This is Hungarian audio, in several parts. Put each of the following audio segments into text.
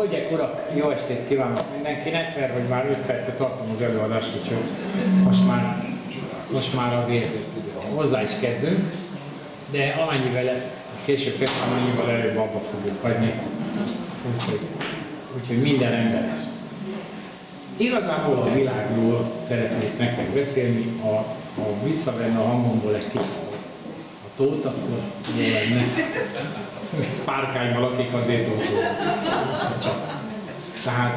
Hölgyek, urak, jó estét kívánok mindenkinek, mert hogy már 5 percet tartom az előadást, úgyhogy most már azért hozzá is kezdünk, de amennyivel később kezdtem, amennyivel előbb abba fogjuk hagyni, úgyhogy minden rendben lesz. Igazából a világról szeretnék nektek beszélni, ha visszavenne a hangomból egy kicsit a tót, akkor jó lenne. Párkányban lakik, azért csak. Tehát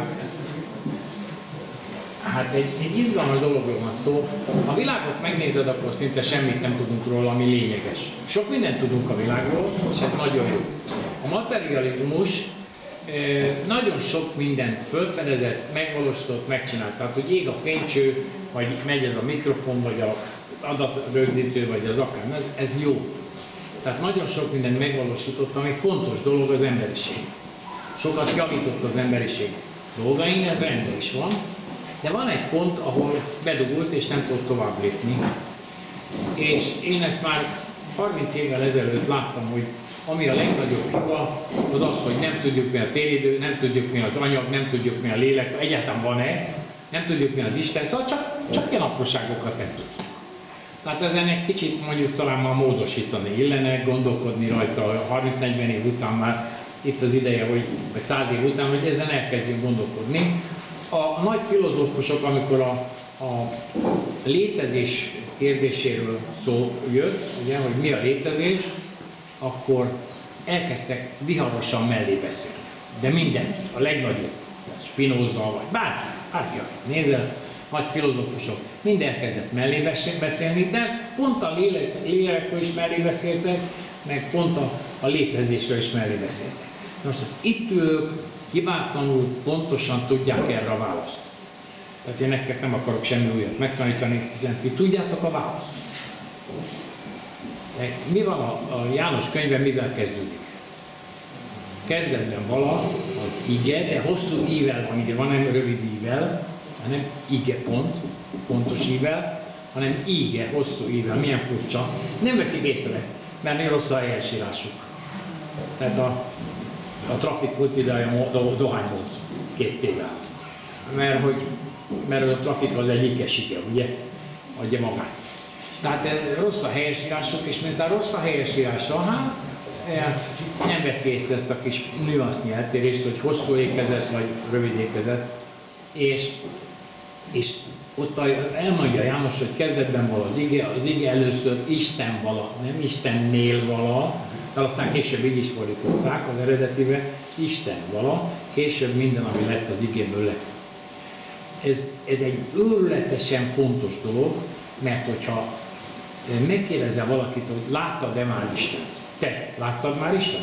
egy izgalmas dologról van szó. Ha a világot megnézed, akkor szinte semmit nem tudunk róla, ami lényeges. Sok mindent tudunk a világról, és ez nagyon jó. A materializmus nagyon sok mindent felfedezett, megvalósított, megcsinált. Tehát, hogy ég a fénycső, vagy megy ez a mikrofon, vagy az adatrögzítő, vagy az akár, ez jó. Tehát nagyon sok mindent megvalósított, ami fontos dolog az emberiség. Sokat javított az emberiség dolgain, ez rendben is van, de van egy pont, ahol bedugult és nem tudott tovább lépni. És én ezt már 30 évvel ezelőtt láttam, hogy ami a legnagyobb hiba, az az, hogy nem tudjuk mi a téridő, nem tudjuk mi az anyag, nem tudjuk mi a lélek, egyáltalán van-e, nem tudjuk mi az Isten, szóval csak ilyen apróságokat nem tudjuk. Tehát ezen egy kicsit mondjuk talán már módosítani illene, gondolkodni rajta 30-40 év után már itt az ideje, vagy 100 év után, hogy ezen elkezdjünk gondolkodni. A nagy filozófusok, amikor a létezés kérdéséről szó jött, ugye, hogy mi a létezés, akkor elkezdtek viharosan mellé beszélni. De mindenki, a legnagyobb, Spinoza vagy bárki, akit nézett, nagy filozófusok, mind elkezdett mellé beszélni, de pont a lélekről is mellé beszéltek, meg pont a létezésről is mellé beszéltek. Most az itt ülők hibátlanul pontosan tudják erre a választ. Tehát én nektek nem akarok semmi újat megtanítani, hiszen ti tudjátok a választ. De mi van a János könyvben, mivel kezdődik? Kezdetben vala az ige, de hosszú ível van, van nem rövid ível, nem ige pont, pontos ível, hanem íge, hosszú ível. Milyen furcsa. Nem veszik észre, mert rossz a helyesírásuk. Tehát a trafik volt ideje dohány volt 2 éve. Mert a trafik az egy ikesike, ugye? Adja magát. Tehát rossz a helyesírásuk, és miután rossz a helyesírása, nem veszi észre ezt a kis nüansznyi eltérést, hogy hosszú ékezet vagy rövid ékezet. És ott elmondja János, hogy kezdetben vala az ige először Isten vala, nem Istennél vala, de aztán később így is fordították az eredetibe, Isten vala, később minden, ami lett, az igéből lett. Ez egy őrületesen fontos dolog, mert hogyha megkérdezel valakit, hogy láttad-e már Istent? Te láttad már Istent?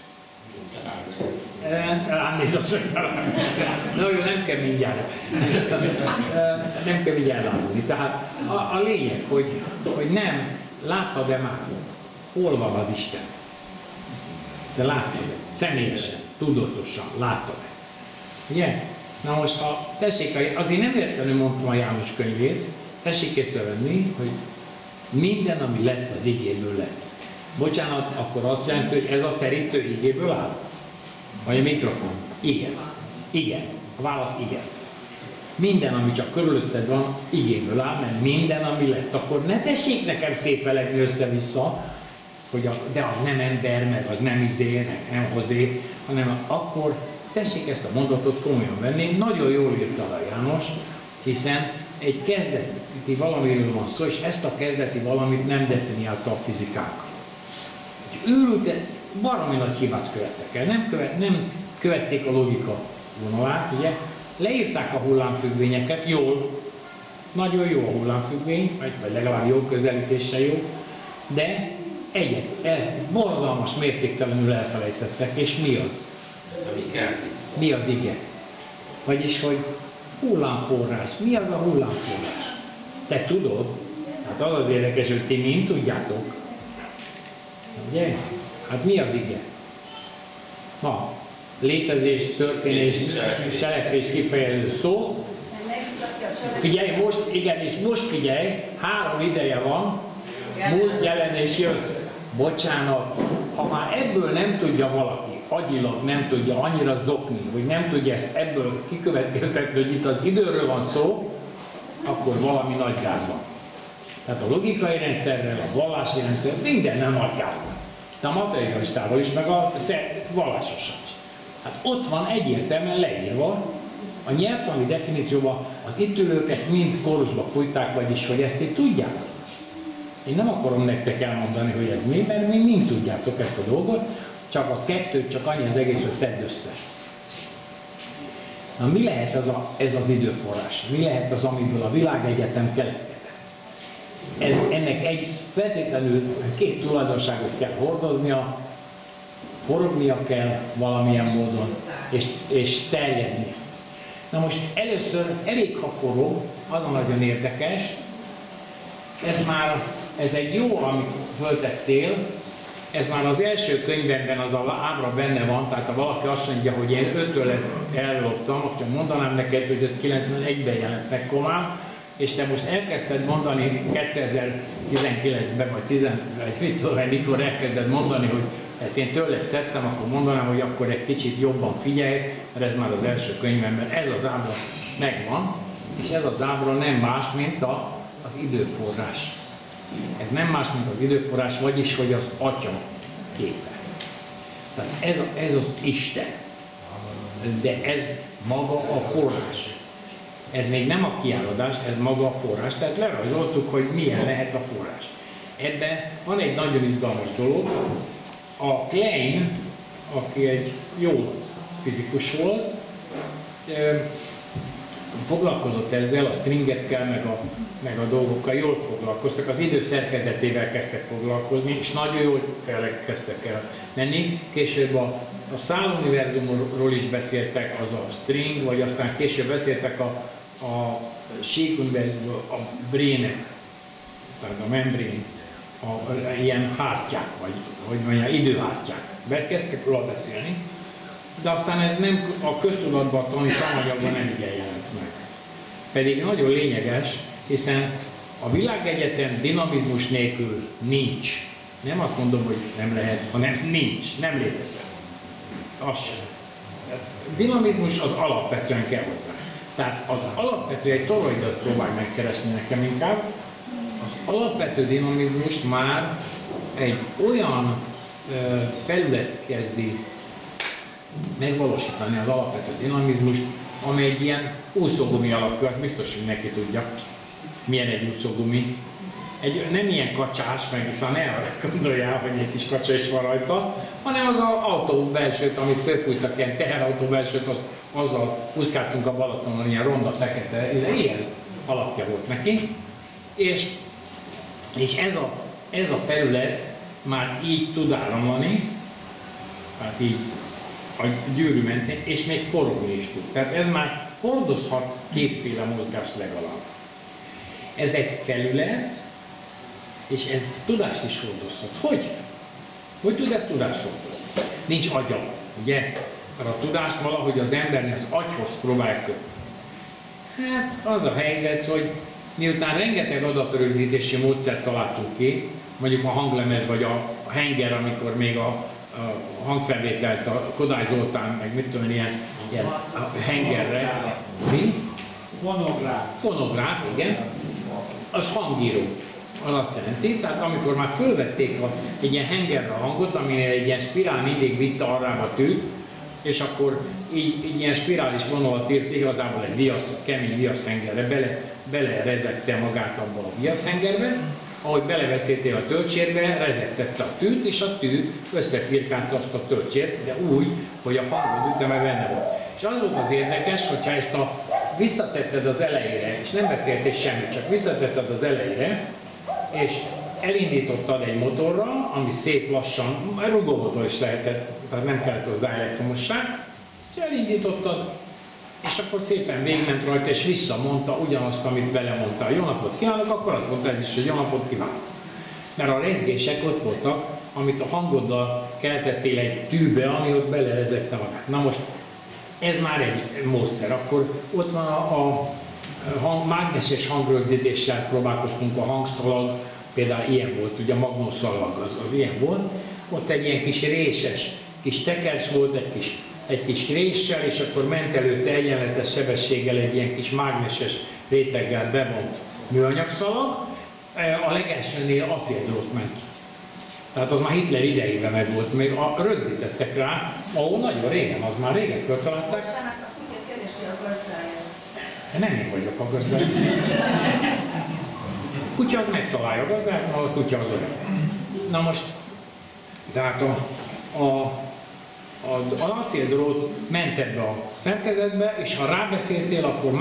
Rám néz az, hogy talán. Na jó, nem kell mindjárt. Nem kell mindjárt látni. Tehát a lényeg, hogy nem láttad-e már, hol van az Isten? De láttad-e? Személyesen, tudatosan láttad-e? Ugye? Na most, tessék, azért nem értelemben mondtam a János könyvét, tessék észrevenni, hogy minden, ami lett, az igéből lett. Bocsánat, akkor azt jelenti, hogy ez a terítő igéből áll? Vagy a mikrofon? Igen. Igen. A válasz igen. Minden, ami csak körülötted van, igéből áll, mert minden, ami lett. Akkor ne tessék nekem szépelegni össze-vissza, hogy de az nem ember, meg az nem nem hozé, hanem akkor tessék ezt a mondatot komolyan venni. Nagyon jól írta a János, hiszen egy kezdeti valamiről van szó, és ezt a kezdeti valamit nem definiálta a fizikák. Őrültek, baromi nagy hibát követtek el, nem követték a logika vonalát, ugye? Leírták a hullámfüggvényeket, jól, nagyon jó a hullámfüggvény, vagy legalább jó közelítéssel jó, de borzalmas mértéktelenül elfelejtettek, és mi az? Mi az ige? Vagyis, hogy hullámforrás. Mi az a hullámforrás? Te tudod? Hát az az érdekes, hogy ti mind tudjátok. Ugye? Hát mi az ige? Na, létezés, történés, cselekvés kifejező szó. Figyelj, most, igen, és most figyelj, 3 ideje van, múlt, jelen és jön. Bocsánat, ha már ebből nem tudja valaki, agyilag nem tudja annyira zokni, hogy nem tudja ezt ebből kikövetkeztetni, hogy itt az időről van szó, akkor valami nagy gáz van. Tehát a logikai rendszerrel, a vallási rendszerrel minden nem nagy gáz van. De a materialistával is, meg a vallásosan is. Hát ott van egyértelműen leírva, a nyelvtani definícióban az itt ülők ezt mind kórusba fújták, vagyis hogy ezt így tudjátok. Én nem akarom nektek elmondani, hogy ez mi, mert még mind tudjátok ezt a dolgot, csak a kettőt, csak annyi az egész, hogy tedd össze. Na mi lehet ez az időforrás? Mi lehet az, amiből a világegyetem keletkezett? Ennek feltétlenül két tulajdonságot kell hordoznia, forognia kell valamilyen módon, és terjedni. Na most először elég, ha forog, az a nagyon érdekes, ez egy jó, amit föltettél, ez már az első könyvemben az ábra benne van, tehát ha valaki azt mondja, hogy én 5-től ezt elloptam, akkor mondanám neked, hogy ez 91-ben jelent meg Komám, és te most elkezdted mondani 2019-ben, vagy mikor elkezded mondani, hogy ezt én tőled szedtem, akkor mondanám, hogy akkor egy kicsit jobban figyelj, mert ez már az első könyvemben, ez az ábra megvan, és ez az ábra nem más, mint az időforrás. Ez nem más, mint az időforrás, vagyis, hogy az Atya képe. Tehát ez az Isten. De ez maga a forrás. Ez még nem a kiáradás, ez maga a forrás. Tehát lerajzoltuk, hogy milyen lehet a forrás. Ebben van egy nagyon izgalmas dolog. A Klein, aki egy jó fizikus volt, foglalkozott ezzel, a stringekkel, meg a dolgokkal jól foglalkoztak, az idő szerkezetével kezdtek foglalkozni, és nagyon jól kezdtek el menni. Később a száluniverzumról is beszéltek, az a string, vagy aztán később beszéltek a síkuniverzumról, a brének, tehát a membrén, ilyen hártyák, vagy hogy mondja, időhártyák. Kezdtek róla beszélni, de aztán ez nem a köztudatban, a tananyagban nem igen jelent meg. Pedig nagyon lényeges, hiszen a világegyetem dinamizmus nélkül nincs. Nem azt mondom, hogy nem lehet, hanem nincs, nem létezik. Az sem. Dinamizmus az alapvetően kell hozzá. Tehát az alapvető, egy toroidot próbálj megkeresni nekem inkább, az alapvető dinamizmus már egy olyan felület kezdi megvalósítani az alapvető dinamizmust, amely egy ilyen úszógumi alapú, azt biztos, hogy neki tudja, milyen egy úszógumi. Nem ilyen kacsás, meg hiszen ne gondoljál, hogy egy kis kacsa is van rajta, hanem az autó belsőt, amit felfújtak, ilyen teherautó belsőt, azzal úszkáltunk a Balatonon, ilyen ronda, fekete, ilyen alapja volt neki. És ez a felület már így tud áramlani, tehát így a gyűrű mentén, és még forogni is tud. Tehát ez már hordozhat kétféle mozgást legalább. Ez egy felület, és ez tudást is hordozhat. Hogy? Hogy tud ez tudást hordozni? Nincs agya, ugye? Mert a tudást valahogy az embernek az agyhoz próbálják kötni. Hát az a helyzet, hogy miután rengeteg adatrögzítési módszert találtunk ki, mondjuk a hanglemez vagy a henger, amikor még a hangfelvételt a Kodály Zoltán, meg mit tudom, ilyen hengerre. Mi? Fonográf. Fonográf, igen. Az hangíró. Az azt jelenti, tehát amikor már fölvették egy ilyen hengerre a hangot, aminél egy ilyen spirál mindig vitte arrába tűt, és akkor így ilyen spirális vonalat írt igazából egy kemény viaszhengerre, belerezette magát abban a viaszhengerbe, ahogy beleveszéltél a töltsérbe, rezettette a tűt, és a tű összefirkálta azt a töltsért, de úgy, hogy a hangod üteme benne volt. És az volt az érdekes, hogyha ezt visszatetted az elejére, és nem beszéltél semmit, csak visszatetted az elejére, és elindítottad egy motorra, ami szép lassan, rugómotor is lehetett, tehát nem kellett hozzá elektromosság, és elindítottad, és akkor szépen végigment rajta, és visszamondta ugyanazt, amit belemondtál. Jó napot kívánok, akkor azt mondta ez is, hogy jó napot kívánok. Mert a rezgések ott voltak, amit a hangoddal keltettél egy tűbe, ami ott belerezette magát. Na most, ez már egy módszer. Akkor ott van a mágneses hangrögzítéssel próbálkoztunk, a hangszalag, például ilyen volt, ugye a magnószalag az ilyen volt, ott egy ilyen kis réses kis tekercs volt, egy kis réssel, és akkor ment előtte egyenletes sebességgel egy ilyen kis mágneses réteggel bevont műanyagszalag, a legelsőnél acéldrót ment. Tehát az már Hitler idejében meg volt, még rögzítettek rá, nagyon régen, az már régen feltalálták. Nem én vagyok a gazdája. A kutya az megtalálja a gazdáját, a kutya az öreg. Na most, tehát az acéldrót ment ebbe a szerkezetbe, és ha rábeszéltél, akkor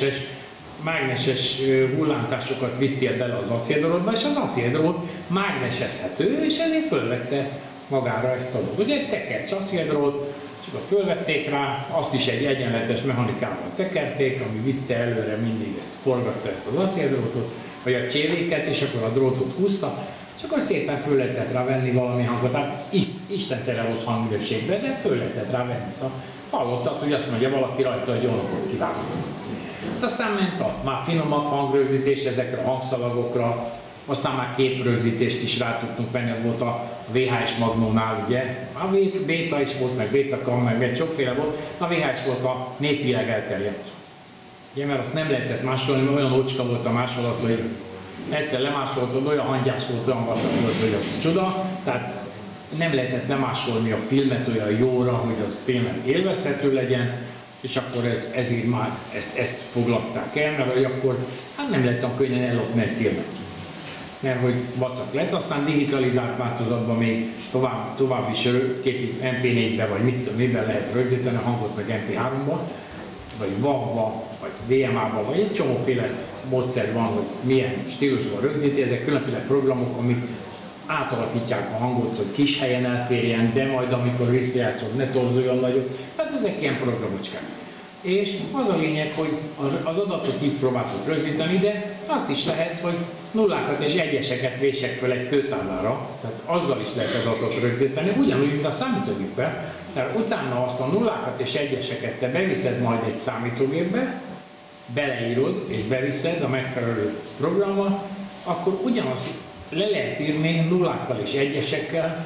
mágneses hullámzásokat vittél bele az acéldrótba, és az acéldrót mágnesezhető, és ezért fölvette magára ezt a dolgot. Ugye egy tekercs acéldrót, és akkor fölvették rá, azt is egy egyenletes mechanikával tekerték, ami vitte előre mindig ezt, forgatta ezt az acéldrótot, vagy a csévéket, és akkor a drótot húzta, és akkor szépen föl lehetett rá venni valami hangot, tehát istentelen rossz hangminőségben, de föl lehetett rá venni. Szóval hallottad, hogy azt mondja valaki rajta, hogy jó napot kívánok. Aztán ment a már finomabb hangrögzítés ezekre a hangszalagokra, aztán már képrögzítést is rá tudtunk venni, az volt a VHS Magnónál, ugye? A Béta is volt, meg Bétakam, meg sokféle volt, a VHS volt a népileg elterjedt. Ugye, mert azt nem lehetett másolni, mert olyan ocska volt a másolat, hogy egyszer lemásoltad, olyan hangyás volt, olyan vacak volt, hogy az csoda, tehát nem lehetett lemásolni a filmet olyan jóra, hogy az tényleg élvezhető legyen, és akkor ezért már ezt foglalták el, mert hogy akkor hát nem lehetett könnyen ellopni egy filmet. Mert hogy vacak lett, aztán digitalizált változatban még tovább is MP4-be, vagy miben lehet rögzíteni a hangot, meg MP3-ba, vagy WAV-ba, vagy VMA-ba, vagy egy csomóféle módszer van, hogy milyen stílusban rögzíti, ezek különféle programok, amik átalakítják a hangot, hogy kis helyen elférjen, de majd amikor visszajátszod, ne torzuljon nagyot. Hát ezek ilyen programocskák. És az a lényeg, hogy az adatot így próbáltuk rögzíteni, de azt is lehet, hogy nullákat és egyeseket vések föl egy kőtáblára, tehát azzal is lehet adatot rögzíteni, ugyanúgy, mint a számítógéppel, mert utána azt a nullákat és egyeseket te beviszed majd egy számítógépbe, beleírod és beviszed a megfelelő programmal, akkor ugyanazt le lehet írni nullákkal és egyesekkel,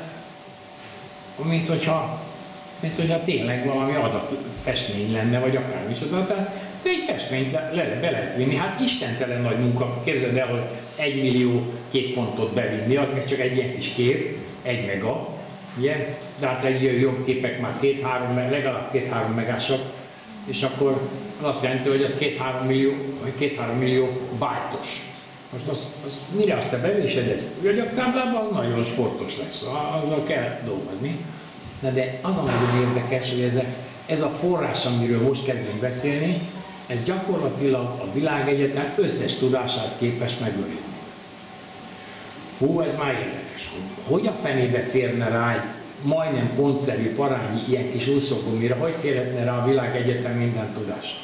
mint hogyha tényleg valami adatfestmény lenne, vagy akármicsoda. Tehát egy festményt be lehet vinni. Hát istentelen nagy munka. Képzeld el, hogy 1 millió képpontot bevinni, az meg csak egy ilyen kis kép, 1 mega. Ugye? De hát egy jobb képek már legalább 2-3 megásak, és akkor az azt jelenti, hogy az 2-3 millió bájtos. Most az mire azt te bevésed egy üregyaktáblában, az nagyon sportos lesz, azzal kell dolgozni. Na de az a nagyon érdekes, hogy ez a forrás, amiről most kezdünk beszélni, ez gyakorlatilag a világegyetem összes tudását képes megőrizni. Hú, ez már érdekes, hogy a fenébe férne rá egy majdnem pontszerű parányi ilyen kis úszógumira, hogy férhetne rá a világegyetem minden tudás.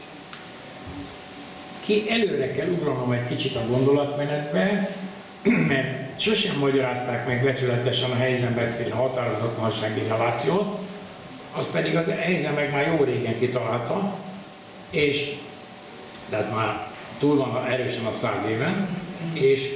Előre kell ugranom egy kicsit a gondolatmenetbe, mert sosem magyarázták meg becsületesen a Heisenberg-féle határozatlansági relációt, az pedig az Heisenberg már jó régen kitalálta, és tehát már túl van erősen a 100 éven, és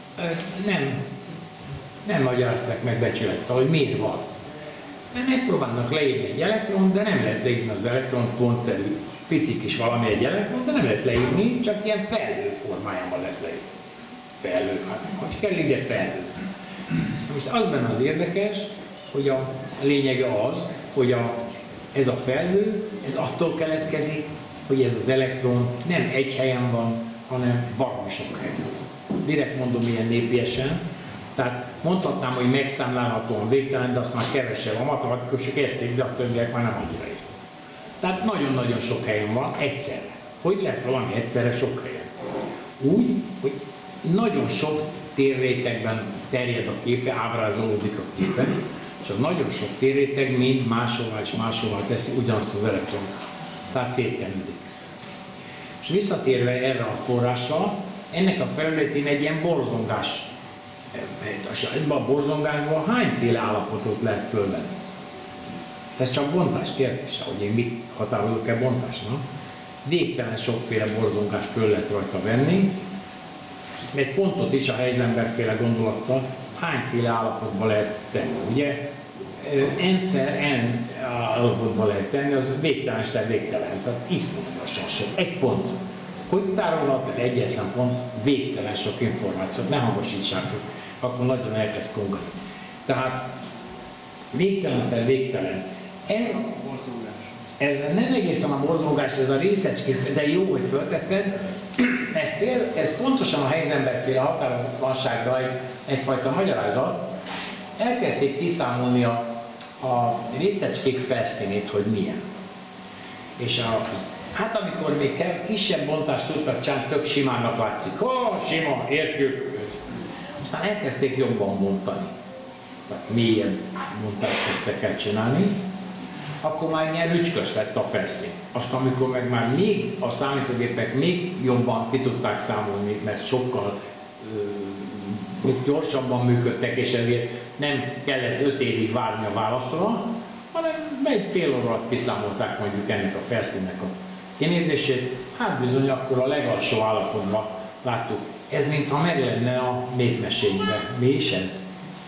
nem magyarázták meg becsülettel, hogy miért van. Mert megpróbálnak leírni egy elektront, de nem lehet leírni az elektront pontszerű, pici kis valami egy elektron, de nem lehet leírni, csak ilyen felhő formájában lehet leírni. Felhő, hát hogy kell ide felhő. Most az benne az érdekes, hogy a lényege az, hogy ez a felhő, ez attól keletkezik, hogy ez az elektron nem egy helyen van, hanem valami sok helyen. Direkt mondom ilyen népiesen. Tehát mondhatnám, hogy megszámlálhatóan végtelen, de azt már kevesebb. A matematikusok érték, de a többiek már nem annyira érték. Tehát nagyon-nagyon sok helyen van egyszerre. Hogy lehet valami egyszerre sok helyen? Úgy, hogy nagyon sok térrétegben terjed a képe, ábrázolódik a képe, és a nagyon sok térréteg mind máshova és máshova teszi ugyanazt az elektront. Tehát szétkenődik. És visszatérve erre a forrásra, ennek a felületén egy ilyen borzongás. Ebben a borzongásban hányféle állapotot lehet fölvenni? Ez csak bontás kérdése, hogy én mit határolok-e bontásnak. Végtelen sokféle borzongást föl lehet rajta venni. Egy pontot is a Heisenberg-féle gondolattal hányféle állapotba lehet tenni, ugye? n-szer n állapotban lehet tenni, az végtelenszer végtelen, tehát iszonyatosan sok. Egy pont. Hogy tárolhat egyetlen pont végtelen sok információt, ne hangosítsák fel, akkor nagyon elkezd kongani. Tehát végtelenszer végtelen. Ez nem egészen a morzsolgás, ez a részecskés, de jó, hogy föltetted. Ez pontosan a Heisenberg-féle határozatlanságra egyfajta magyarázat. Elkezdték kiszámolni a részecskék felszínét, hogy milyen. És hát amikor még kisebb bontást tudtak csinálni, tök simának látszik. Sima, értjük. Aztán elkezdték jobban bontani. Tehát mélyebb bontást kezdtek el csinálni. Akkor már ilyen rücskös lett a felszín. Azt amikor meg már még a számítógépek még jobban ki tudták számolni, mert sokkal gyorsabban működtek, és ezért nem kellett 5 évig várni a válaszra, hanem egy fél óra alatt kiszámolták mondjuk ennek a felszínnek a kinézését. Hát bizony akkor a legalsó állapotban láttuk. Ez mintha meg lenne a népmeséinkben. Mi is ez?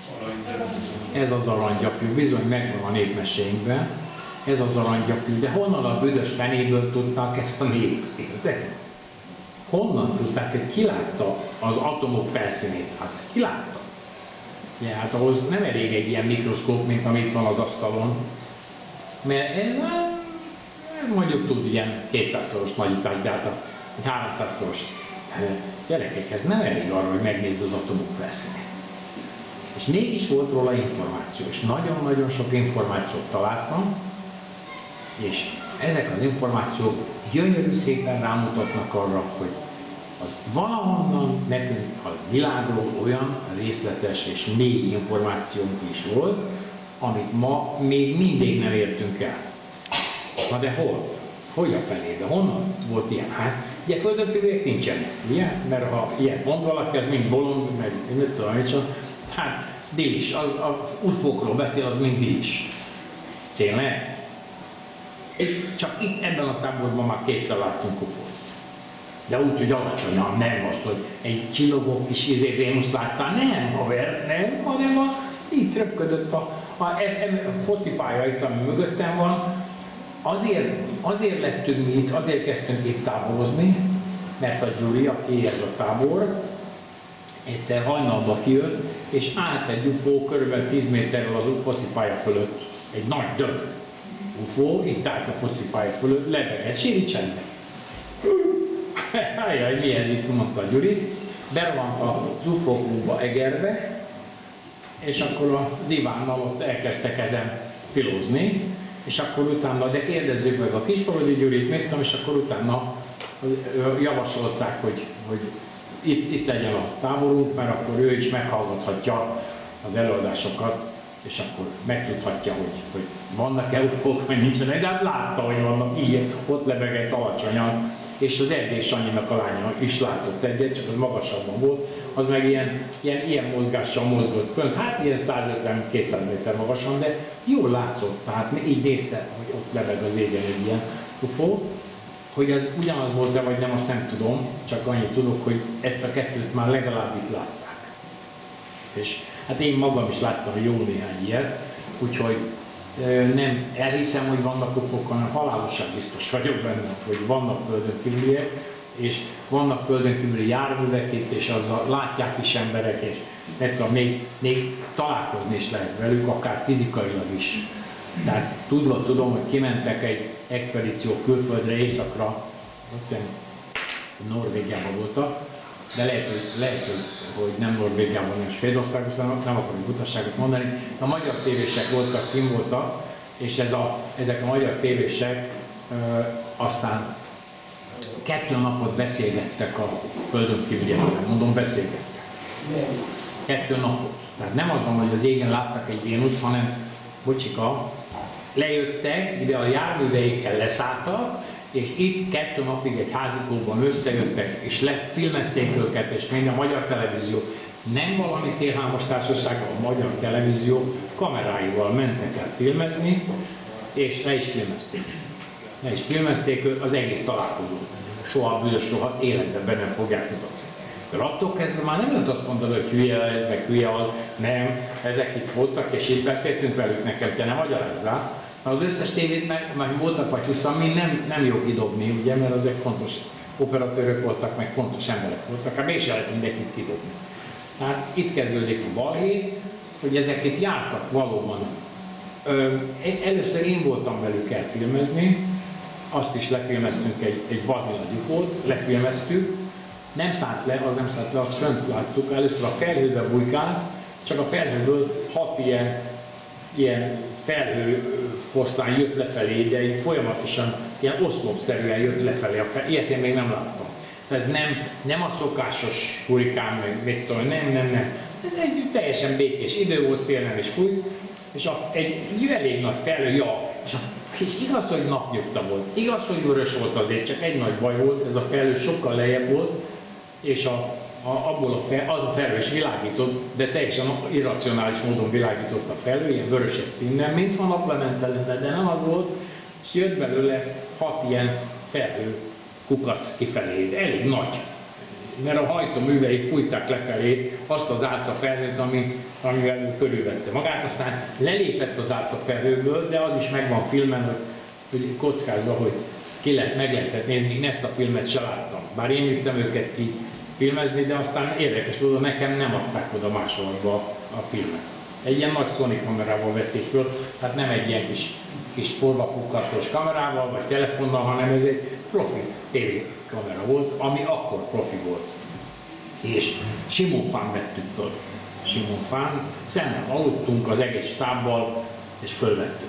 Ez az aranygyapjú, bizony megvan a népmeséinkben. Ez az aranygyapjú, de honnan a büdös fenéből tudták ezt a népértet? Honnan tudták, hogy ki látta az atomok felszínét? Hát ki látta? Ja, hát ahhoz nem elég egy ilyen mikroszkóp, mint amit van az asztalon. Mert ez mondjuk tud ilyen 200-szoros nagyítást, de hát egy 300-szoros. Gyerekek, ez nem elég arra, hogy megnézd az atomok felszínét. És mégis volt róla információ, és nagyon-nagyon sok információt találtam, és ezek az információk gyönyörű szépen rámutatnak arra, hogy az valahonnan nekünk az világról olyan részletes és mély információnk is volt, amit ma még mindig nem értünk el. Na de hol? Hogy a fenébe? Honnan volt ilyen? Hát, ugye földön kívüliek nincsenek, ugye? Mert ha ilyet mond valaki, az mind bolond, meg nem tudom, mit sem. Hát, Dilis, az UFO-król beszél, az mind Dilis. Tényleg? Csak itt ebben a táborban már 2-szer láttunk UFO-t. De úgy, hogy alacsonyan, nem az, hogy egy csillogó kis Vénusz láttál, nem, haver, nem, hanem itt röpködött a focipálya itt, ami mögöttem van. Azért lettünk mi itt, azért kezdtünk itt táborozni, mert a Gyuri, aki ez a tábor, egyszer hajnalba kijött, és állt egy UFO körülbelül 10 méterrel az focipálya fölött, egy nagy dög UFO, itt állt a focipálya fölött, lebegett, síri csendben. Hájjaj, mi ez itt, mondta a Gyuri. Berohant az UFO klubba Egerbe, és akkor az Ivánnal ott elkezdtek ezen filózni, és akkor utána, de kérdezzük meg a Kisparodi Gyurit, mit tudom, és akkor utána javasolták, hogy itt legyen a táborunk, mert akkor ő is meghallgathatja az előadásokat, és akkor megtudhatja, hogy vannak-e UFO-k, vagy nincsenek, de hát látta, hogy vannak, így ott lebegett alacsonyan, és az Erdély Sanyinak a lánya is látott egyet, csak az magasabban volt, az meg ilyen mozgással mozgott fönt, hát ilyen 150-200 méter magasan, de jól látszott, tehát így nézte, hogy ott lebeg az égen egy ilyen UFO. Hogy ez ugyanaz volt-e vagy nem, azt nem tudom, csak annyit tudok, hogy ezt a kettőt már legalább itt látták. És hát én magam is láttam jó néhány ilyet, úgyhogy nem elhiszem, hogy vannak UFO-k, hanem halálosan biztos vagyok benne, hogy vannak földön kívüliek, és vannak földön kívüli járművek itt, és azzal látják is emberek, és még találkozni is lehet velük, akár fizikailag is. Tehát tudom, hogy kimentek egy expedíció külföldre, északra, azt hiszem Norvégiában voltak, de lehet, hogy nem Norvégiában, nem Svédországban, nem akarok utasságot mondani. A magyar tévések voltak, kim voltak, és ezek a magyar tévések aztán 2 napot beszélgettek a földön kívüliekről, mondom beszélgettek. 2 napot. Tehát nem az van, hogy az égen láttak egy Vénusz, hanem, bocsika, lejöttek, ide a járműveikkel leszálltak, és itt 2 napig egy házikóban összejöttek, és filmezték őket, és minden a magyar televízió, nem valami szélhámos társaság, a magyar televízió kameráival mentek el filmezni, és le is filmezték az egész találkozót. Soha büdös, soha életben be nem fogják mutatni. De attól kezdve már nem lehet azt mondani, hogy hülye ez, meg hülye az, nem, ezek itt voltak, és itt beszéltünk velük, nekem te nem magyarázzál. Az összes tévét meg voltak, vagy 20, mind nem jó kidobni, ugye, mert ezek fontos operatőrök voltak, meg fontos emberek voltak, hát mégse lehet mindenkit kidobni. Tehát itt kezdődik a balhé, hogy ezek itt jártak valóban. Először én voltam velük elfilmezni, azt is lefilmeztünk egy bazi nagy ufót, lefilmeztük, nem szállt le, azt fönt láttuk, először a felhőbe bujkált, csak a felhőből 6 ilyen felhőfoszlány jött lefelé, de így folyamatosan ilyen oszlopszerűen jött lefelé, ilyet én még nem láttam. Szóval ez nem a szokásos hurikán, meg mit tudom, nem. Ez egy teljesen békés idő volt, szél nem is fújt, és egy elég nagy felhő, és igaz, hogy napnyugta volt, igaz, hogy vörös volt azért, csak egy nagy baj volt, ez a felhő sokkal lejjebb volt, és az a felhő is világított, de teljesen irracionális módon világított a felhő, ilyen vöröses színnel, mintha naplemente lenne, de nem az volt, és jött belőle 6 ilyen felhő kukac kifelé, de elég nagy. Mert a hajtóművei fújták lefelé azt az álcafelhőt, amivel körülvette magát, aztán lelépett az álcafelhőből, de az is megvan filmen, hogy kockázva, hogy meg lehetett nézni, én ezt a filmet se láttam. Bár én vittem őket ki filmezni, de aztán érdekes módon nekem nem adták oda másolva a filmet. Egy ilyen nagy Sony kamerával vették föl, tehát nem egy ilyen kis porvakukkatos kamerával, vagy telefonnal, hanem ez egy profi TV kamera volt, ami akkor profi volt. És Simonfán vettük föl. Simonfán, szemben aludtunk az egész stábbal, és fölvettük.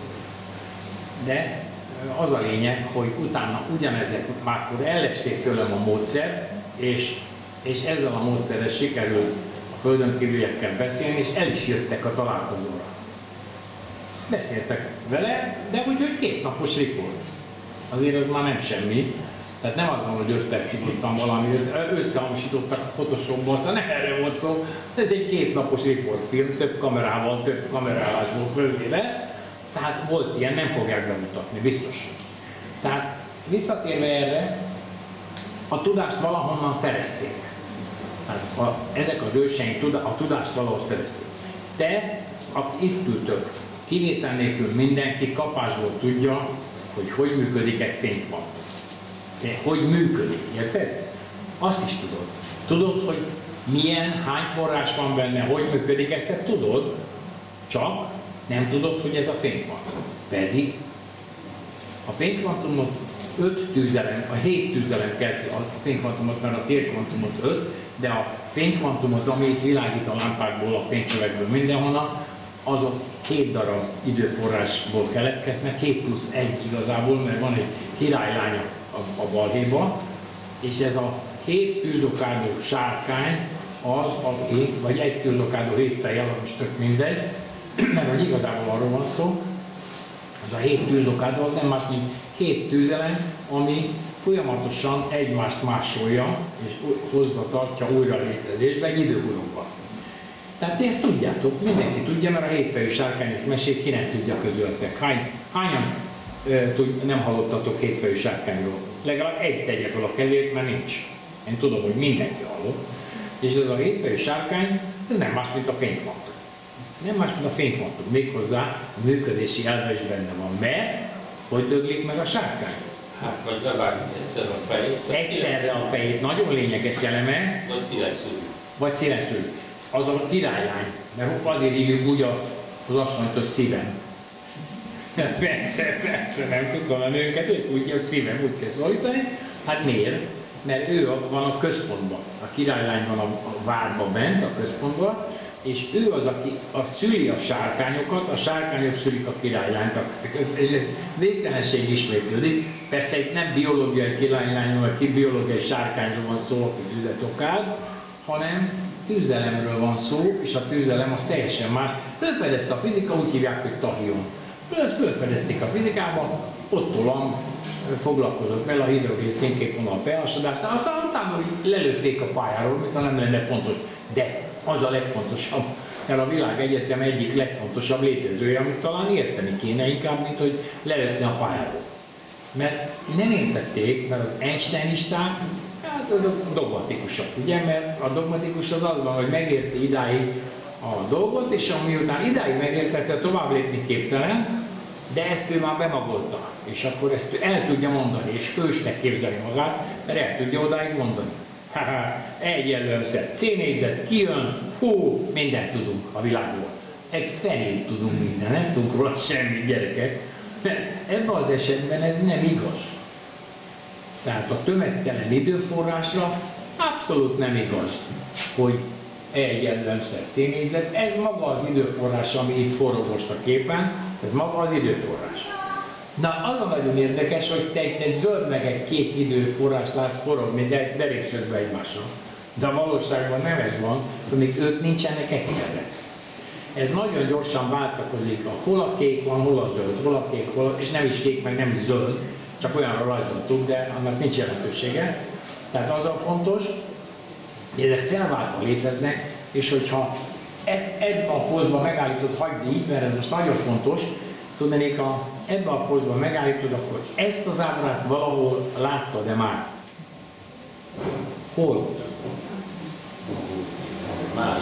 De az a lényeg, hogy utána ugyanezek máskor ellesték tőlem a módszert, és ezzel a módszerrel sikerült a földön kívüliekkel beszélni, és el is jöttek a találkozóra. Beszéltek vele, de úgyhogy 2 napos riport. Azért az már nem semmi. Tehát nem az van, hogy 5 percig tudtam valamit, összehamisítottak a Photoshopból, szóval nem erre volt szó. Ez egy 2 napos riportfilm, több kamerával, több kamerálásból fölvéve. Tehát volt ilyen, nem fogják bemutatni, biztos. Tehát visszatérve erre, a tudást valahonnan szerezték. Tehát ezek az őseink a tudást valahol szerezték. De itt ültök, kivétel nélkül mindenki kapásból tudja, hogy működik egy fénykvantum. Hogy működik, érted? Azt is tudod. Tudod, hogy hány forrás van benne, hogy működik, ezt te tudod, csak nem tudod, hogy ez a fénykvantum. Pedig a fénykvantumot 7 tüzelem kelti a fénykvantumot, mert a térkvantumot 5, de a fénykvantumot, ami itt világít a lámpákból, a fénycsövekből, mindenhonnan, azok 7 darab időforrásból keletkeznek, 7 plusz 1 igazából, mert van egy királylány a balhéban, és ez a 7 tűzokádó sárkány vagy egy tűzokádó 7 fejjel, most tök mindegy, mert hogy igazából arról van szó, ez a 7 tűzokádó az nem más, mint 7 tűzelem, ami folyamatosan egymást másolja, és hozzatartja újra létezésbe egy időhurokban. Tehát ti ezt tudjátok, mindenki tudja, mert a 7 fejű sárkányos mesét ki nem tudja közöltek. Hányan nem hallottatok 7 fejű sárkányról? Legalább egy tegye fel a kezét, mert nincs. Én tudom, hogy mindenki hallott. És ez a 7 fejű sárkány, ez nem más, mint a fénykvantum. Nem más, mint a fénykvantum. Méghozzá a működési elve is benne van, mert hogy döglik meg a sárkány? Hát, vagy levágni egyszerre a fejét. Egyszerre a fejét, nagyon lényeges eleme. Vagy színeszű. Vagy színeszű. Az a királylány, mert azért hívjuk úgy az asszonyt, hogy szívem. Persze, nem tudom a nőket, ők úgy, hogy szívem, úgy kell szólítani. Hát miért? Mert ő van a központban. A királylány van a várban bent, a központban, és ő az, aki szüli a sárkányokat, a sárkányok szülik a királylányt, és ez végtelenség ismétlődik. Persze itt nem biológiai királylányról, vagy biológiai sárkányról van szó, aki tüzet okád, hanem tűzelemről van szó, és a tűzelem az teljesen más. Fölfedezte a fizika, úgy hívják, hogy tahion. Ezt fölfedezték a fizikában, Otto foglalkozott vele a hidrogén szénképvonal felhasadásnál, aztán utána lelőtték a pályáról, mintha nem lenne fontos. De az a legfontosabb, mert a világegyetem egyik legfontosabb létezője, amit talán érteni kéne inkább, mint hogy lelőtni a pályáról. Mert nem értették, mert az einsteinisták, hát Hát ez a dogmatikusabb, ugye? Mert a dogmatikus az van, hogy megérti idáig a dolgot, és miután idáig megértette, tovább lépni képtelen, de ezt ő már bemagolta, és akkor ezt ő el tudja mondani, és hősnek képzeli magát, mert el tudja odáig mondani. Egyenlőszer, C-nézet, kijön, hú, mindent tudunk a világról. Egy felét tudunk minden, nem tudunk róla semmit, gyerekek. Ebben az esetben ez nem igaz. Tehát a tömegtelen időforrásra abszolút nem igaz, hogy egyenlőszer C-nézet, ez maga az időforrás, ami itt forog most a képen, ez maga az időforrás. Na, az a nagyon érdekes, hogy te egy zöld meg egy kék időforrás látsz forogni, de derékszögbe egymásra. De a valóságban nem ez van, amíg ők nincsenek egyszerre. Ez nagyon gyorsan váltakozik, hol a kék van, hol a zöld, hol a kék, hol, és nem is kék, meg nem is zöld, csak olyanra rajzoltuk, de annak nincs jelentősége. Tehát az a fontos, hogy ezek felváltva léteznek, és hogyha ezt ebben a pozban megállítod, hagyd így, mert ez most nagyon fontos, tudnék, ha ebben a pozban megállítod, akkor ezt az ábrát valahol láttad-e már? Hol? Már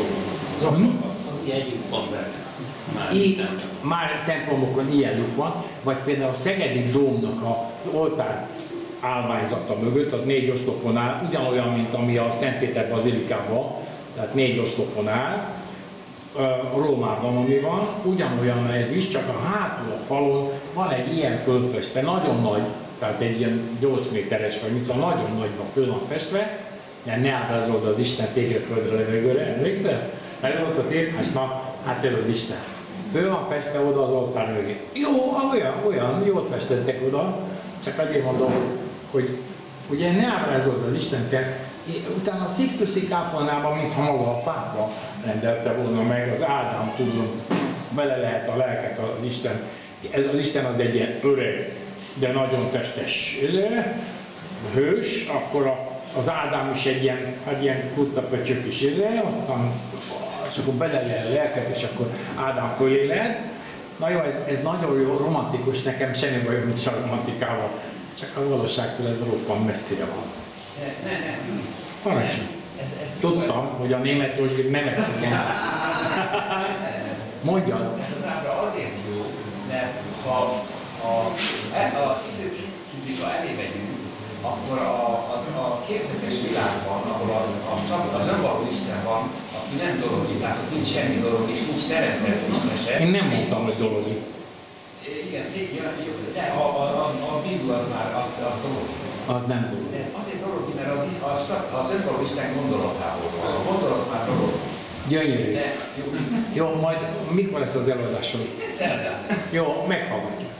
ilyen lyuk van benne. Már templomokon ilyen lyuk van, vagy például a Szegedi Dómnak az oltár állványzata mögött, az 4 oszlopon áll, ugyanolyan, mint ami a Szentpéter bazilikában, tehát 4 oszlopon áll, Rómában ami van, ugyanolyan ez is, csak a hátul a falon van egy ilyen fölfestve, nagyon nagy, tehát egy ilyen 8 méteres, vagy viszont nagyon nagyban föl van festve, mert ne ábrázold az Isten téged földre levegőre, emlékszel? Ez volt a téphás, hát ez az Isten. Föl van festve oda az oltár mögé. Jó, olyan, jót festettek oda, csak azért mondom, hogy ugye ne ábrázold az Istent, utána a Sixtusi kápolnában, mintha maga a pápa rendelte volna meg, az Ádám tudjon, bele lehet a lelket az Isten. Az Isten az egy ilyen öreg, de nagyon testes hős, akkor az Ádám is egy ilyen futtapöcsök is, és akkor bele lehet a lelket, és akkor Ádám fölé lehet. Na jó, ez nagyon jó, romantikus, nekem semmi bajom, mint a romantikával, csak a valóságtól ez roppant messzire van. Parancsolj! Tudtam, hogy a német Józsi nem egyszerűen. Mondjad! Ez az ábra azért jó, mert ha a időfizika elé megyünk, akkor a képzetes világban, ahol az önvaló Isten van, aki nem dologi, tehát ott nincs semmi dolog és nincs teremtett Istese. Én nem mondtam, hogy dologi. Igen, de a Biblia az már az dologi. Az nem dologi. Azért dologi, mert az önvaló Isten gondolatából van. A gondolat már dologi. Gyönyörű. Jó, majd mikor lesz az előadásod? Szerdán. Jó, meghallgatjuk.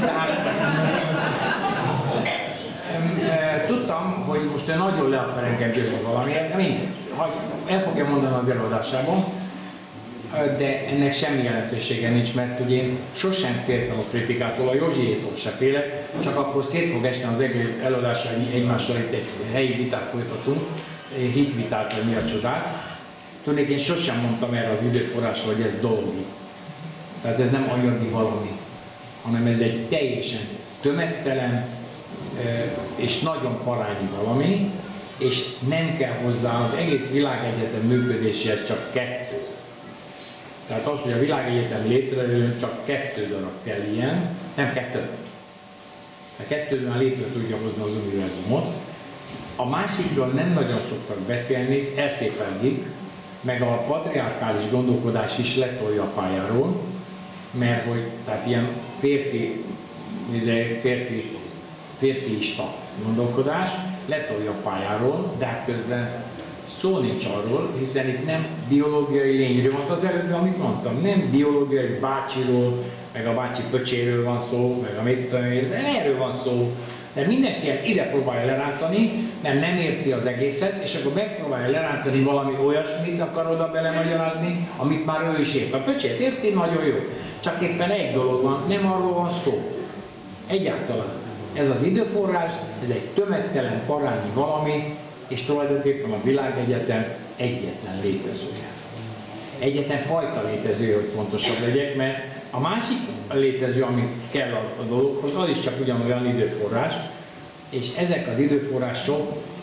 Tudtam, hogy most ő nagyon le akar engem győzni valamiért, de mindegy, el fogja mondani az előadásában, de ennek semmi jelentősége nincs, mert ugye én sosem féltem a kritikától, a Józsiétól se félek, csak akkor szét fog esni az egész előadásra, hogy egymással itt egy helyi vitát folytatunk, hitvitát, vagy mi a csodát. Tudnék, én sosem mondtam erre az időforrásra, hogy ez dologi. Tehát ez nem anyagi valami, hanem ez egy teljesen tömegtelen és nagyon parányi valami, és nem kell hozzá az egész világegyetem működéséhez csak 2. Tehát az, hogy a világegyetem létrejön, csak 2 darab kell ilyen, nem 2. A 2 már létre tudja hozni az univerzumot. A másikról nem nagyon szoktak beszélni, elszépendik, meg a patriarkális gondolkodás is letolja a pályáról, mert hogy tehát ilyen férfiista gondolkodás letolja a pályáról, de hát közben szó nincs arról, hiszen itt nem biológiai lényről, az előbb, amit mondtam, nem biológiai bácsiról, meg a bácsi pöcséről van szó, meg a mit tudom én, nem erről van szó. De mindenki ezt ide próbálja lerántani, mert nem érti az egészet, és akkor megpróbálja lerántani valami olyasmit, akar oda belemagyarázni, amit már ő is ért. A pöcsét érti, nagyon jó. Csak éppen egy dolog van, nem arról van szó. Egyáltalán. Ez az időforrás, ez egy tömegtelen parányi valami, és tulajdonképpen a világegyetem egyetlen létezője. Egyetlen fajta létezője, hogy pontosabb legyek, mert a másik létező, ami kell a dologhoz, az is csak ugyanolyan időforrás, és ezek az időforrások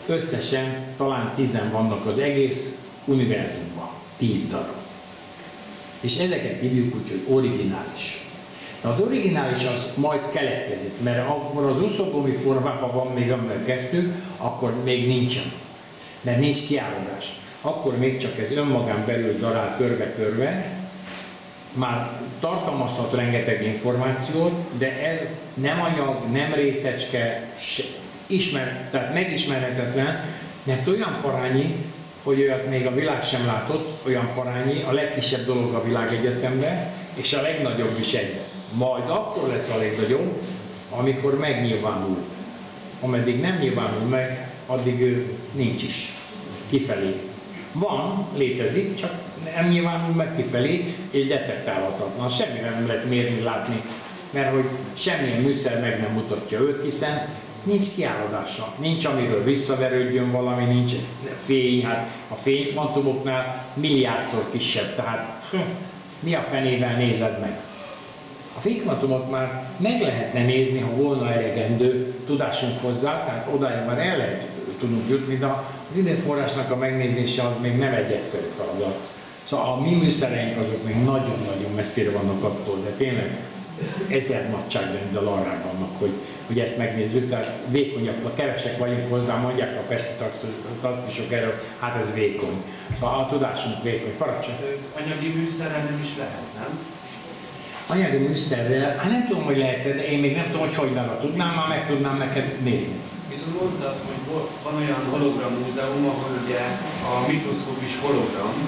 összesen talán 10 vannak az egész univerzumban, 10 darab. És ezeket hívjuk úgy, hogy originális. De az originális az majd keletkezik, mert akkor az uszogumi formában van még, amivel kezdtük, akkor még nincsen. Mert nincs kiállodás. Akkor még csak ez önmagán belül darál körbe-körbe, már tartalmazhat rengeteg információt, de ez nem anyag, nem részecske, tehát megismerhetetlen, mert olyan parányi, hogy olyat még a világ sem látott, olyan parányi, a legkisebb dolog a világegyetemben, és a legnagyobb is egyben. Majd akkor lesz a legnagyobb, amikor megnyilvánul. Ameddig nem nyilvánul meg, addig ő nincs is. Kifelé. Van, létezik, csak nem nyilvánul meg kifelé, és detektálhatatlan. Semmire nem lehet mérni, látni, mert hogy semmilyen műszer meg nem mutatja őt, hiszen nincs kiálladása, nincs amiről visszaverődjön valami, nincs fény, hát a fénykvantumoknál milliárdszor kisebb, tehát mi a fenével nézed meg? A fénykvantumot már meg lehetne nézni, ha volna elegendő tudásunk hozzá, tehát odáig már el lehet tudunk jutni, de az időforrásnak a megnézése az még nem egy egyszerű feladat. Szóval a mi műszereink azok még nagyon-nagyon messzire vannak attól, de tényleg 1000 nagyságrenddel arra vannak, hogy ezt megnézzük, tehát vékonyabb, kevesek vagyunk hozzá, mondják a pesti taxisok erről, hát ez vékony. Szóval a tudásunk vékony. Parancsolj! Anyagi műszerrel nem is lehet, nem? Anyagi műszerrel, hát nem tudom, hogy lehet, de én még nem tudom, hogy nem tudnám, már meg tudnám neked nézni. Viszont mondtad, hogy van olyan hologram múzeum, ahol ugye a mikroszkóp is hologram.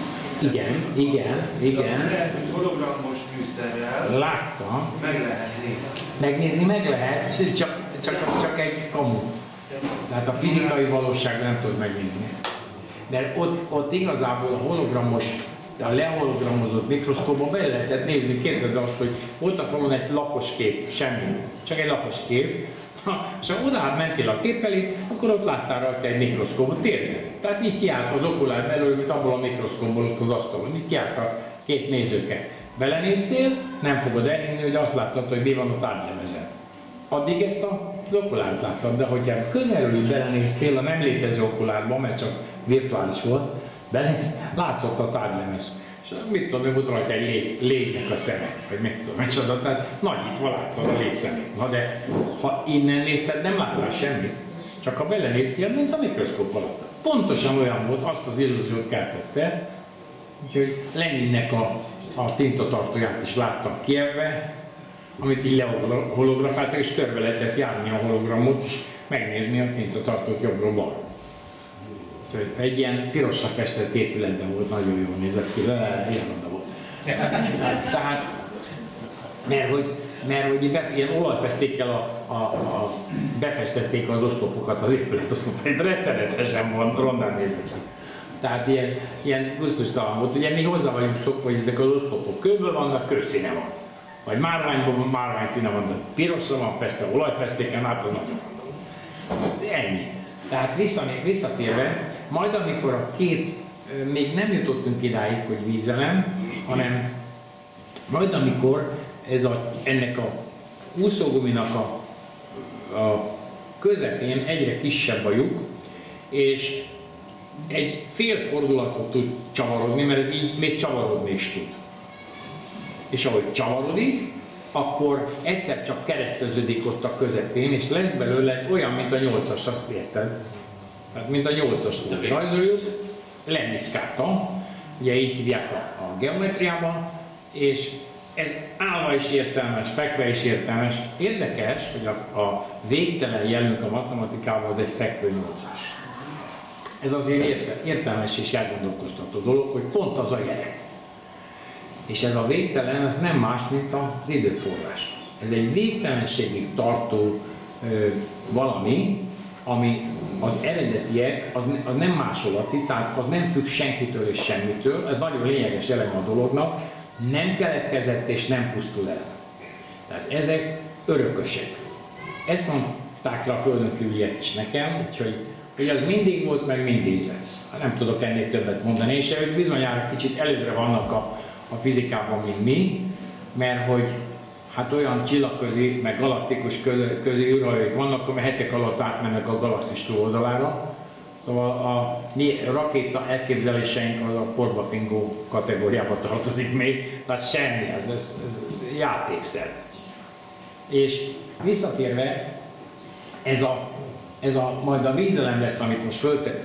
Igen. Lehet, hogy hologramos műszerrel láttam. meg lehet nézni. Megnézni meg lehet, csak egy kamu. Tehát a fizikai valóságban nem tudod megnézni. Mert ott igazából a hologramos, a lehologramozott mikroszkópban be lehetett nézni, képzeld azt, hogy volt a falon egy lapos kép, semmi, csak egy lapos kép, és ha oda mentél a kép elé, akkor ott láttál rajta egy mikroszkópot térben. Tehát így kiállt az okulár belőle, mint abból a mikroszkópból ott az asztalon. Így kiállt a két nézőke. Belenéztél, nem fogod elhinni, hogy azt láttad, hogy mi van a tárgylemezen. Addig ezt az okulárt láttad, de hogyha közelről belenéztél a nem létező okulárba, mert csak virtuális volt, látszott a tárgylemez. És mit tudom, hogy volt rajta egy légynek a szeme, vagy mit tudom, micsoda, tehát nagyítva láttad a légy szemét. Na de ha innen nézted, nem láttál semmit, csak ha belenéztél, mint a mikroszkóp alatt. Pontosan olyan volt, azt az illúziót keltette, úgyhogy Leninnek a tintatartóját is láttam Kijevbe, amit így leholografáltak, és körbe lehetett járni a hologramot, és megnézni a tintatartót jobbról-balra. Egy ilyen pirosra festett épületben volt, nagyon jól nézett ki, ilyen oda volt. Tehát, mert hogy ilyen olajfesztékkel befestették az oszlopokat, az épületoszlopait, rettenetesen rondán nézett ki. Tehát ilyen gusztustalan volt. Ugye mi hozzá vagyunk szokva, hogy ezek az oszlopok kőből vannak, kőszíne van. Vagy márványból van, márványszíne van, de pirosra van festve, olajfesztéken, hát az nagyon rondán. Ennyi. Tehát visszatérve, majd amikor a két, még nem jutottunk idáig, hogy vízelem, hanem majd amikor ennek a úszóguminak a közepén egyre kisebb a lyuk, és egy fél fordulatot tud csavarodni, mert ez így még csavarodni is tud. És ahogy csavarodik, akkor egyszer csak kereszteződik ott a közepén, és lesz belőle olyan, mint a 8-as, azt érted? Tehát mint a 8-as rajzoljuk, lemniszkáta, ugye így hívják a geometriában, és ez állva is értelmes, fekve is értelmes. Érdekes, hogy a végtelen jelünk a matematikában az egy fekvő 8-as. Ez azért értelmes és elgondolkoztató dolog, hogy pont az a jele. És ez a végtelen, az nem más, mint az időforrás. Ez egy végtelenségig tartó valami, ami az eredetiek, az nem másolati, tehát az nem függ senkitől és semmitől, ez nagyon lényeges eleme a dolognak, nem keletkezett és nem pusztul el. Tehát ezek örökösek. Ezt mondták rá a földön kívüliek is nekem, hogy az mindig volt, meg mindig lesz. Nem tudok ennél többet mondani, és ők bizonyára kicsit előbbre vannak a fizikában, mint mi, mert hogy hát olyan csillagközi, meg galaktikus közi űrhajók vannak, amely hetek alatt átmennek a galaxis túloldalára, Szóval a mi rakéta elképzeléseink az a porba-fingó kategóriába tartozik még, tehát semmi, ez játékszer. És visszatérve, ez majd a vízelem lesz, amit most föltett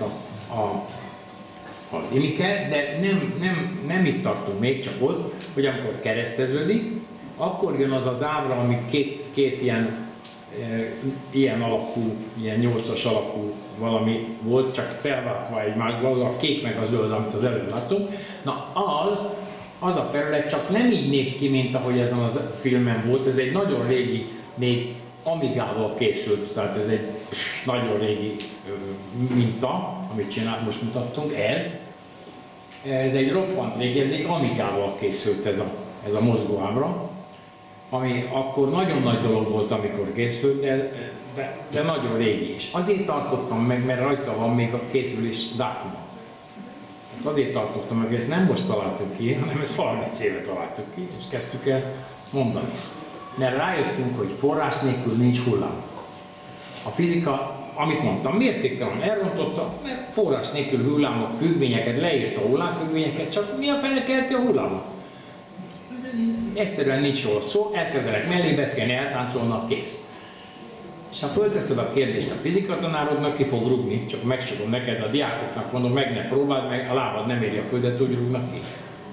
az Imike, de nem itt tartunk még, csak ott, hogy amikor kereszteződik, akkor jön az az ábra, ami két ilyen alakú, ilyen 8-as alakú valami volt, csak felváltva egymásba, az a kék meg a zöld, amit az előbb láttunk. Na az a felület csak nem így néz ki, mint ahogy ezen a filmen volt, ez egy nagyon régi, még Amigával készült, tehát ez egy nagyon régi minta, amit most mutattunk, ez egy roppant régi, még Amigával készült ez a mozgóábra, ami akkor nagyon nagy dolog volt, amikor készült, de nagyon régi is. Azért tartottam meg, mert rajta van még a készülés dátuma. Azért tartottam meg, ezt nem most találtuk ki, hanem ezt 30 éve találtuk ki, és kezdtük el mondani. Mert rájöttünk, hogy forrás nélkül nincs hullám. A fizika, amit mondtam, mértéktelen elrontotta, mert forrás nélkül hullámok, függvényeket, leírta a hullámfüggvényeket, csak mi a fene kelti a hullámot? Egyszerűen nincs róla szó, elkezdenek mellé beszélni, eltáncolnak, kész. És ha fölteszed a kérdést a fizikatanárodnak, ki fog rúgni, csak megsogom neked, a diákoknak mondom, meg ne próbáld meg, a lábad nem éri a földet, úgy rúgnak ki.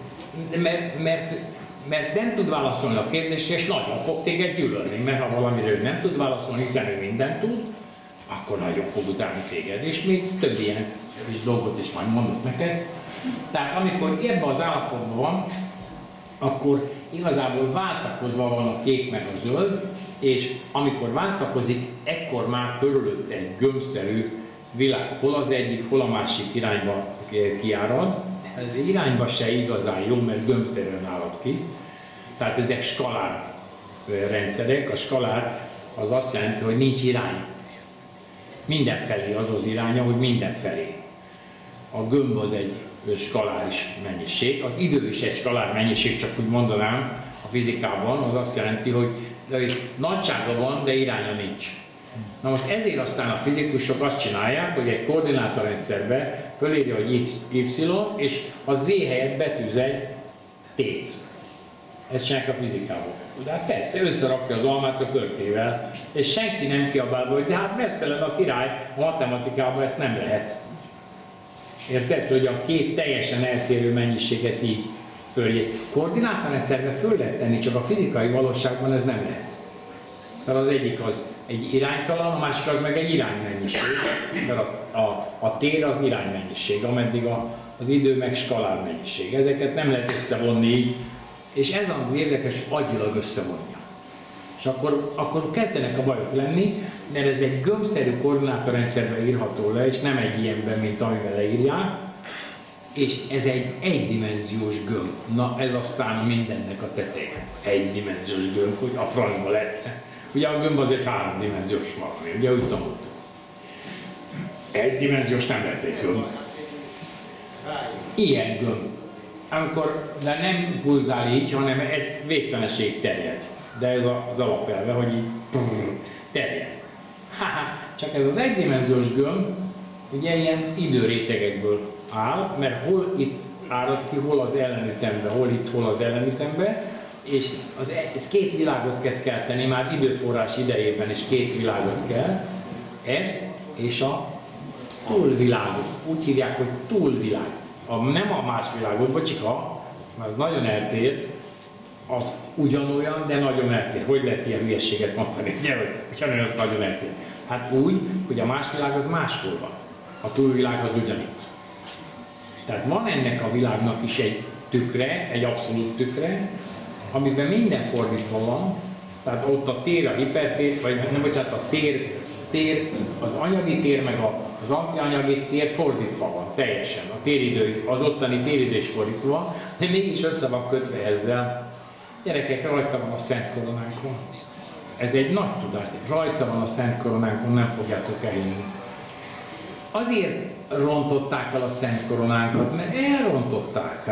Mert nem tud válaszolni a kérdésre, és nagyon fog téged gyűlölni, mert ha valamiről nem tud válaszolni, hiszen ő mindent tud, akkor nagyon fog utálni téged, és még több ilyen dolgot is majd mondok neked. Tehát amikor ebben az állapotban van, akkor igazából váltakozva van a kék meg a zöld, és amikor váltakozik, ekkor már körülötte egy gömbszerű világ, hol az egyik, hol a másik irányba kiárad. Ez irányba se igazán jó, mert gömbszerűen állad ki. Tehát ezek skalár rendszerek. A skalár az azt jelenti, hogy nincs irány. Mindenfelé az az iránya, hogy mindenfelé. A gömb az egy skaláris mennyiség. Az idő is egy skalár mennyiség, csak úgy mondanám a fizikában, az azt jelenti, hogy nagysága van, de iránya nincs. Na most ezért aztán a fizikusok azt csinálják, hogy egy koordinátorrendszerbe fölírja, hogy x, y, és a z helyett betűz egy t-t. Ezt csinálják a fizikában. De hát persze, összerakja az almát a körtével, és senki nem kiabál, hogy de hát meztelen a király, a matematikában ezt nem lehet. Érted, hogy a két teljesen eltérő mennyiséget így fölé. Koordinátorrendszerbe föl lehet tenni, csak a fizikai valóságban ez nem lehet. Tehát az egyik az egy iránytalan, a másik az meg egy iránymennyiség. Mert a tér az iránymennyiség, ameddig az idő meg skalár mennyiség. Ezeket nem lehet összevonni így, és ez az érdekes, agyilag összevonja. És akkor kezdenek a bajok lenni, mert ez egy gömbszerű koordinátorrendszerben írható le, és nem egy ilyenben, mint amivel leírják, és ez egy egydimenziós gömb. Na ez aztán a mindennek a teteje. Egydimenziós gömb, hogy a francba lett. Ugye a gömb az egy háromdimenziós valami, ugye úgy tanultuk. Egydimenziós nem lehet egy gömb. Ilyen gömb. De nem pulzál így, hanem ez végtelenség terjed. De ez az alapelve, hogy így terjed. Csak ez az egydimenziós gömb ugye ilyen időrétegekből áll, mert hol itt árad ki, hol az ellenütembe, hol itt, hol az ellenütembe, és ez két világot kezd kelteni, már időforrás idejében is két világot kell, ezt és a túlvilágot. Úgy hívják, hogy túlvilág. Nem a más világot, bocsika, mert az nagyon eltér, az ugyanolyan, de nagyon eltér. Hogy lehet ilyen hülyeséget mondani? Ugyanolyan, az nagyon eltér. Hát úgy, hogy a más világ az máshol van. A túlvilág az ugyanitt. Tehát van ennek a világnak is egy tükre, egy abszolút tükre, amiben minden fordítva van, tehát ott a tér, a hipertér, vagy nem bocsánat, a tér, az anyagi tér, meg az antianyagi tér fordítva van, teljesen. A téridő, az ottani téridő is fordítva van, de mégis össze van kötve ezzel. Gyerekek, rajta van a Szent Koronánkon. Ez egy nagy tudás, rajta van a Szent Koronánkon, nem fogjátok elhinni. Azért rontották el a Szent Koronánkat, mert elrontották.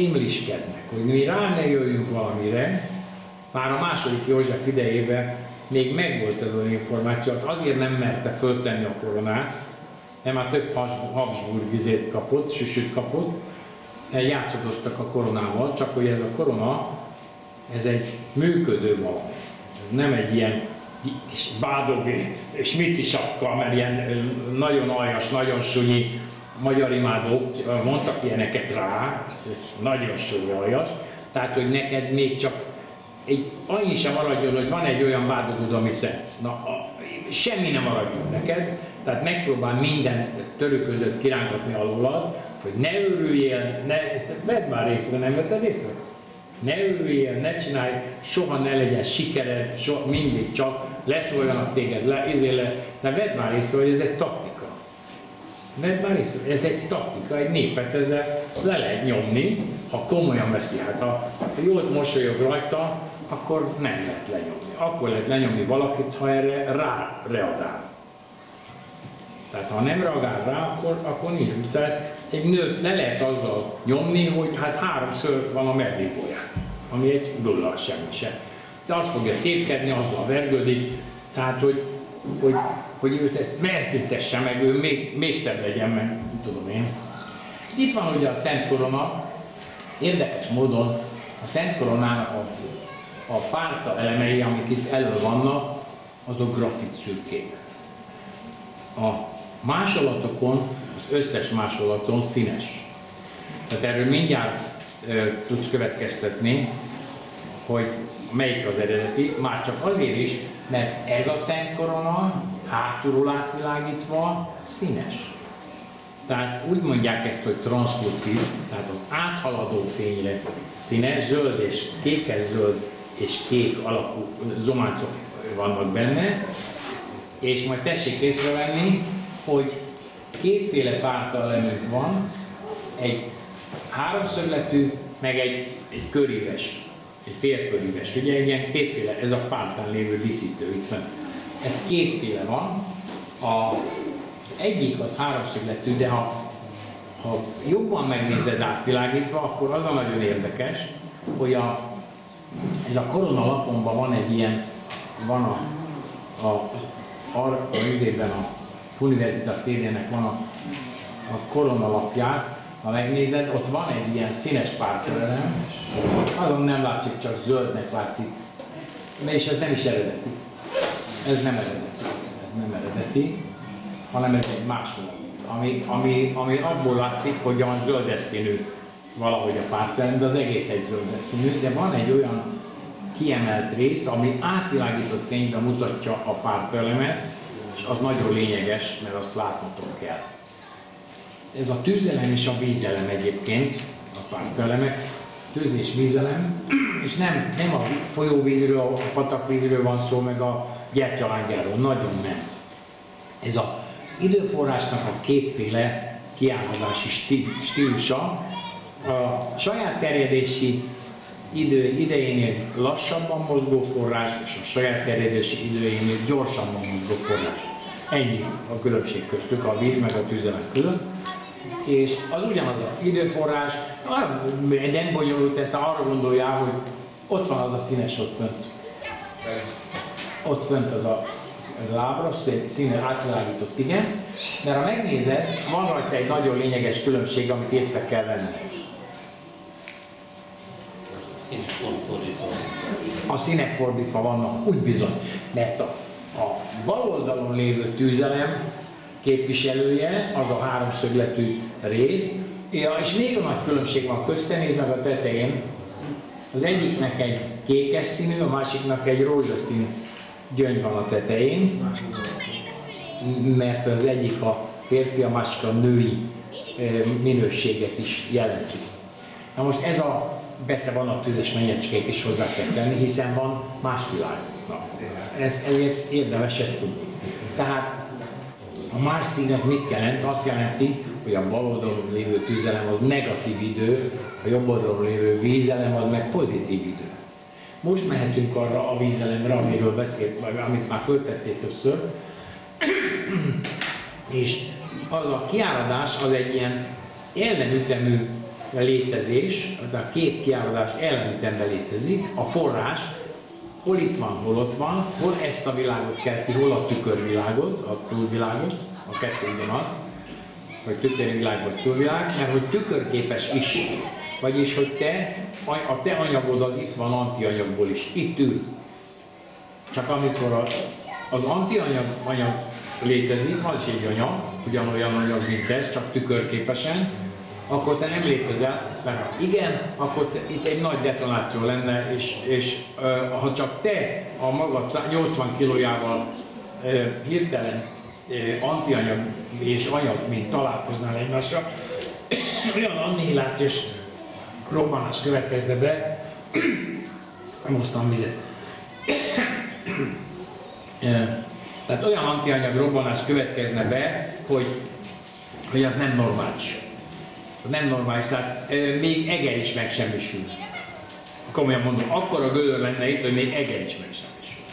Simliskednek, hogy mi rá ne jöjjünk valamire. Már a második József idejében még megvolt ez az információ, azért nem merte föltenni a koronát, mert már több Habsburg vizét kapott, süsüt kapott, játszadoztak a koronával, csak hogy ez a korona, ez egy működő valami. Ez nem egy ilyen kis bádog, smici sapka, mert ilyen nagyon aljas, nagyon sunyi magyar imádók mondtak ilyeneket rá, ez nagyon súly aljas, tehát hogy neked még csak annyi sem maradjon, hogy van egy olyan bádogod, ami szent. Na, semmi nem maradjon neked, tehát megpróbál minden törő között kirángatni alólad, hogy ne örüljél, vedd már észre, nem vetted észre? Ne örüljél, ne csinálj, soha ne legyen sikered, mindig csak leszóljanak téged, de vedd már észre, hogy ez egy taktika. Vedd már észre, ez egy taktika, egy népet ezzel le lehet nyomni, ha komolyan veszi, hát ha jól mosolyog rajta, akkor nem lehet lenyomni. Akkor lehet lenyomni valakit, ha erre rá reagál. Tehát ha nem reagál rá, akkor nincs. Tehát egy nőt le lehet azzal nyomni, hogy hát 3-ször van a mellébóján, ami egy nulla, semmi sem. De azt fogja tépkedni, azzal vergődik, tehát hogy őt ezt megtüntesse meg, ő még szebb legyen, meg tudom én. Itt van ugye a Szent Korona, érdekes módon a Szent Koronának a párta elemei, amik itt elő vannak, azok grafit szürkék. A másolatokon, az összes másolaton színes. Tehát erről mindjárt tudsz következtetni, hogy melyik az eredeti, már csak azért is, mert ez a Szent Korona hátulról átvilágítva színes. Tehát úgy mondják ezt, hogy transzlucid, tehát az áthaladó fényre színes, zöld és kékes-zöld és kék alakú zománcok vannak benne, és majd tessék észrevenni, hogy kétféle pártaelemünk van, egy háromszögletű, meg egy köríves, egy félköríves. Ugye ilyen kétféle, ez a pártán lévő díszítő itt van. Ez kétféle van. Az egyik az háromszögletű, de ha jobban megnézed átvilágítva, akkor az a nagyon érdekes, hogy ez a korona laponban van egy ilyen, van a Universitas CD-nek van a korona lapját, ha megnézed, ott van egy ilyen színes pártelem, azon nem látszik, csak zöldnek látszik, és ez nem is eredeti. Ez nem eredeti, hanem ez egy másolat, ami abból látszik, hogy olyan zöldes színű valahogy a pártelem, de az egész egy zöldes színű, de van egy olyan kiemelt rész, ami átvilágított fényben mutatja a pártelemet, és az nagyon lényeges, mert azt látnotok kell. Ez a tűzelem és a vízelem egyébként, a pártelemek, tűz és vízelem, és nem a folyóvízről, a patakvízről van szó, meg a gyertyalágyáról, nagyon nem. Ez az időforrásnak a kétféle kiálladási stílusa, a saját terjedési idejénél lassabban mozgó forrás, és a saját terjedési idejénél gyorsabban mozgó forrás. Ennyi a különbség köztük, a víz meg a tűzelem között. És az ugyanaz az időforrás, nem bonyolult ez, arra gondoljál, hogy ott van az a színes ott fönt. Ott fönt az a lábra, színen átvilágított, igen. De ha megnézed, van rajta egy nagyon lényeges különbség, amit észre kell venni. A színek fordítva vannak, úgy bizony, mert a bal oldalon lévő tűzelem képviselője, az a háromszögletű rész, és még a nagy különbség van közte, nézd meg a tetején, az egyiknek egy kékes színű, a másiknak egy rózsaszín gyöngy van a tetején, mert az egyik a férfi, a másik a női minőséget is jelenti. Na most ez persze vannak tüzes mennyecskék is hozzá kell tenni, hiszen van más világ. Ezért érdemes ezt tudni. Tehát a más szín az mit jelent? Azt jelenti, hogy a bal oldalon lévő tüzelem az negatív idő, a jobb oldalon lévő vízelem az meg pozitív idő. Most mehetünk arra a vízelemre, amiről beszélt, vagy amit már föltették többször, és az a kiáradás az egy ilyen ellenütemű létezés, de a két kiáradás ellenütemben létezik, a forrás hol itt van, hol ott van, hol ezt a világot kelti, hol a tükörvilágot, a túlvilágot, a kettő ugyanaz, vagy tükörvilág vagy túlvilág, mert hogy tükörképes is, vagyis hogy a te anyagod az itt van antianyagból is, itt ül. Csak amikor az antianyag létezik, az is egy anyag, ugyanolyan anyag, mint ez, csak tükörképesen, akkor te nem létezel, mert ha igen, akkor itt egy nagy detonáció lenne, és ha csak te a magad 80 kilójával hirtelen antianyag és anyag, mint találkoznál egymásra, olyan annihilációs robbanás következne be, hoztam vizet. Tehát olyan antianyag robbanás következne be, hogy az nem normális. Nem normális, tehát még Eger is megsemmisül. Komolyan mondom, akkora gödör lenne itt, hogy még Eger is megsemmisül.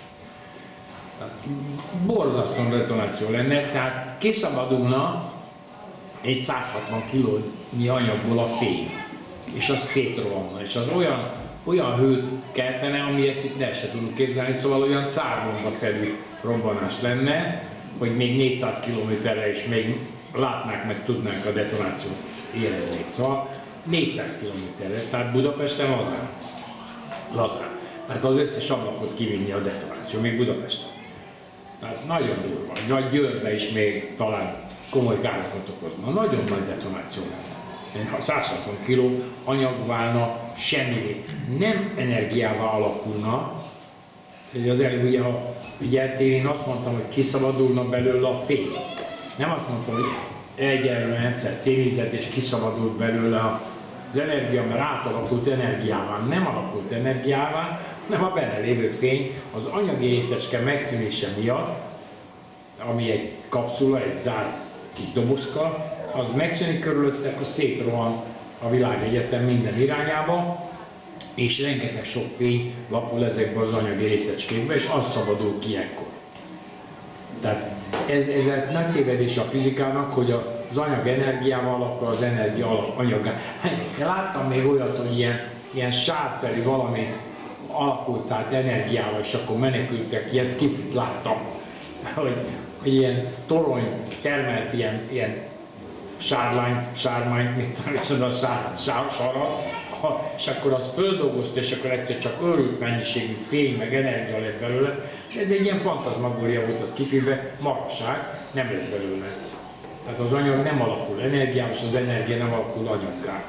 Borzasztó detonáció lenne, tehát kiszabadulna egy 160 kilónyi anyagból a fény, és az szétrohanna, és az olyan hőt keltene, amilyet itt el se tudunk képzelni, szóval olyan cárbomba-szerű robbanás lenne, hogy még 400 kilométerre is még látnák, meg tudnánk a detonációt érezni. Szóval 400 kilométerre, tehát Budapesten lazán. Tehát az összes ablakot kivinni a detonáció, még Budapesten. Tehát nagyon durva, vagy Győrbe is még talán komoly károkat okozna. Nagyon nagy detonáció lenne. 160 kg anyag válna semmi, nem energiává alakulna. Az előbb ugye, ha figyeltél, én azt mondtam, hogy kiszabadulna belőle a fény. Nem azt mondtam, hogy egyenlően egyszer szénizett és kiszabadult belőle az energia, mert átalakult energiává. Nem alakult energiává, hanem a benne lévő fény az anyagi részecske megszűnése miatt, ami egy kapszula, egy zárt kis dobozka, az megszűnik körülötte, akkor szétrohan a világegyetem minden irányába, és rengeteg sok fény lapul ezekbe az anyagi részecskékbe, és az szabadul ki ekkor. Tehát ez egy nagy tévedés a fizikának, hogy az anyag energiával alakul, az energia anyagá. Én láttam még olyat, hogy ilyen sávszerű valami alakult át energiával, és akkor menekültek, ilyen skifit láttam, hogy ilyen torony termelt ilyen sármányt, mint a sarat, és akkor az földolgozta, és akkor egyszer csak őrült mennyiségű fény, meg energia lett belőle. Ez egy ilyen fantazmagória volt az kifilbe, maraság, nem lesz belőle. Tehát az anyag nem alakul energiás, az energia nem alakul anyaggá.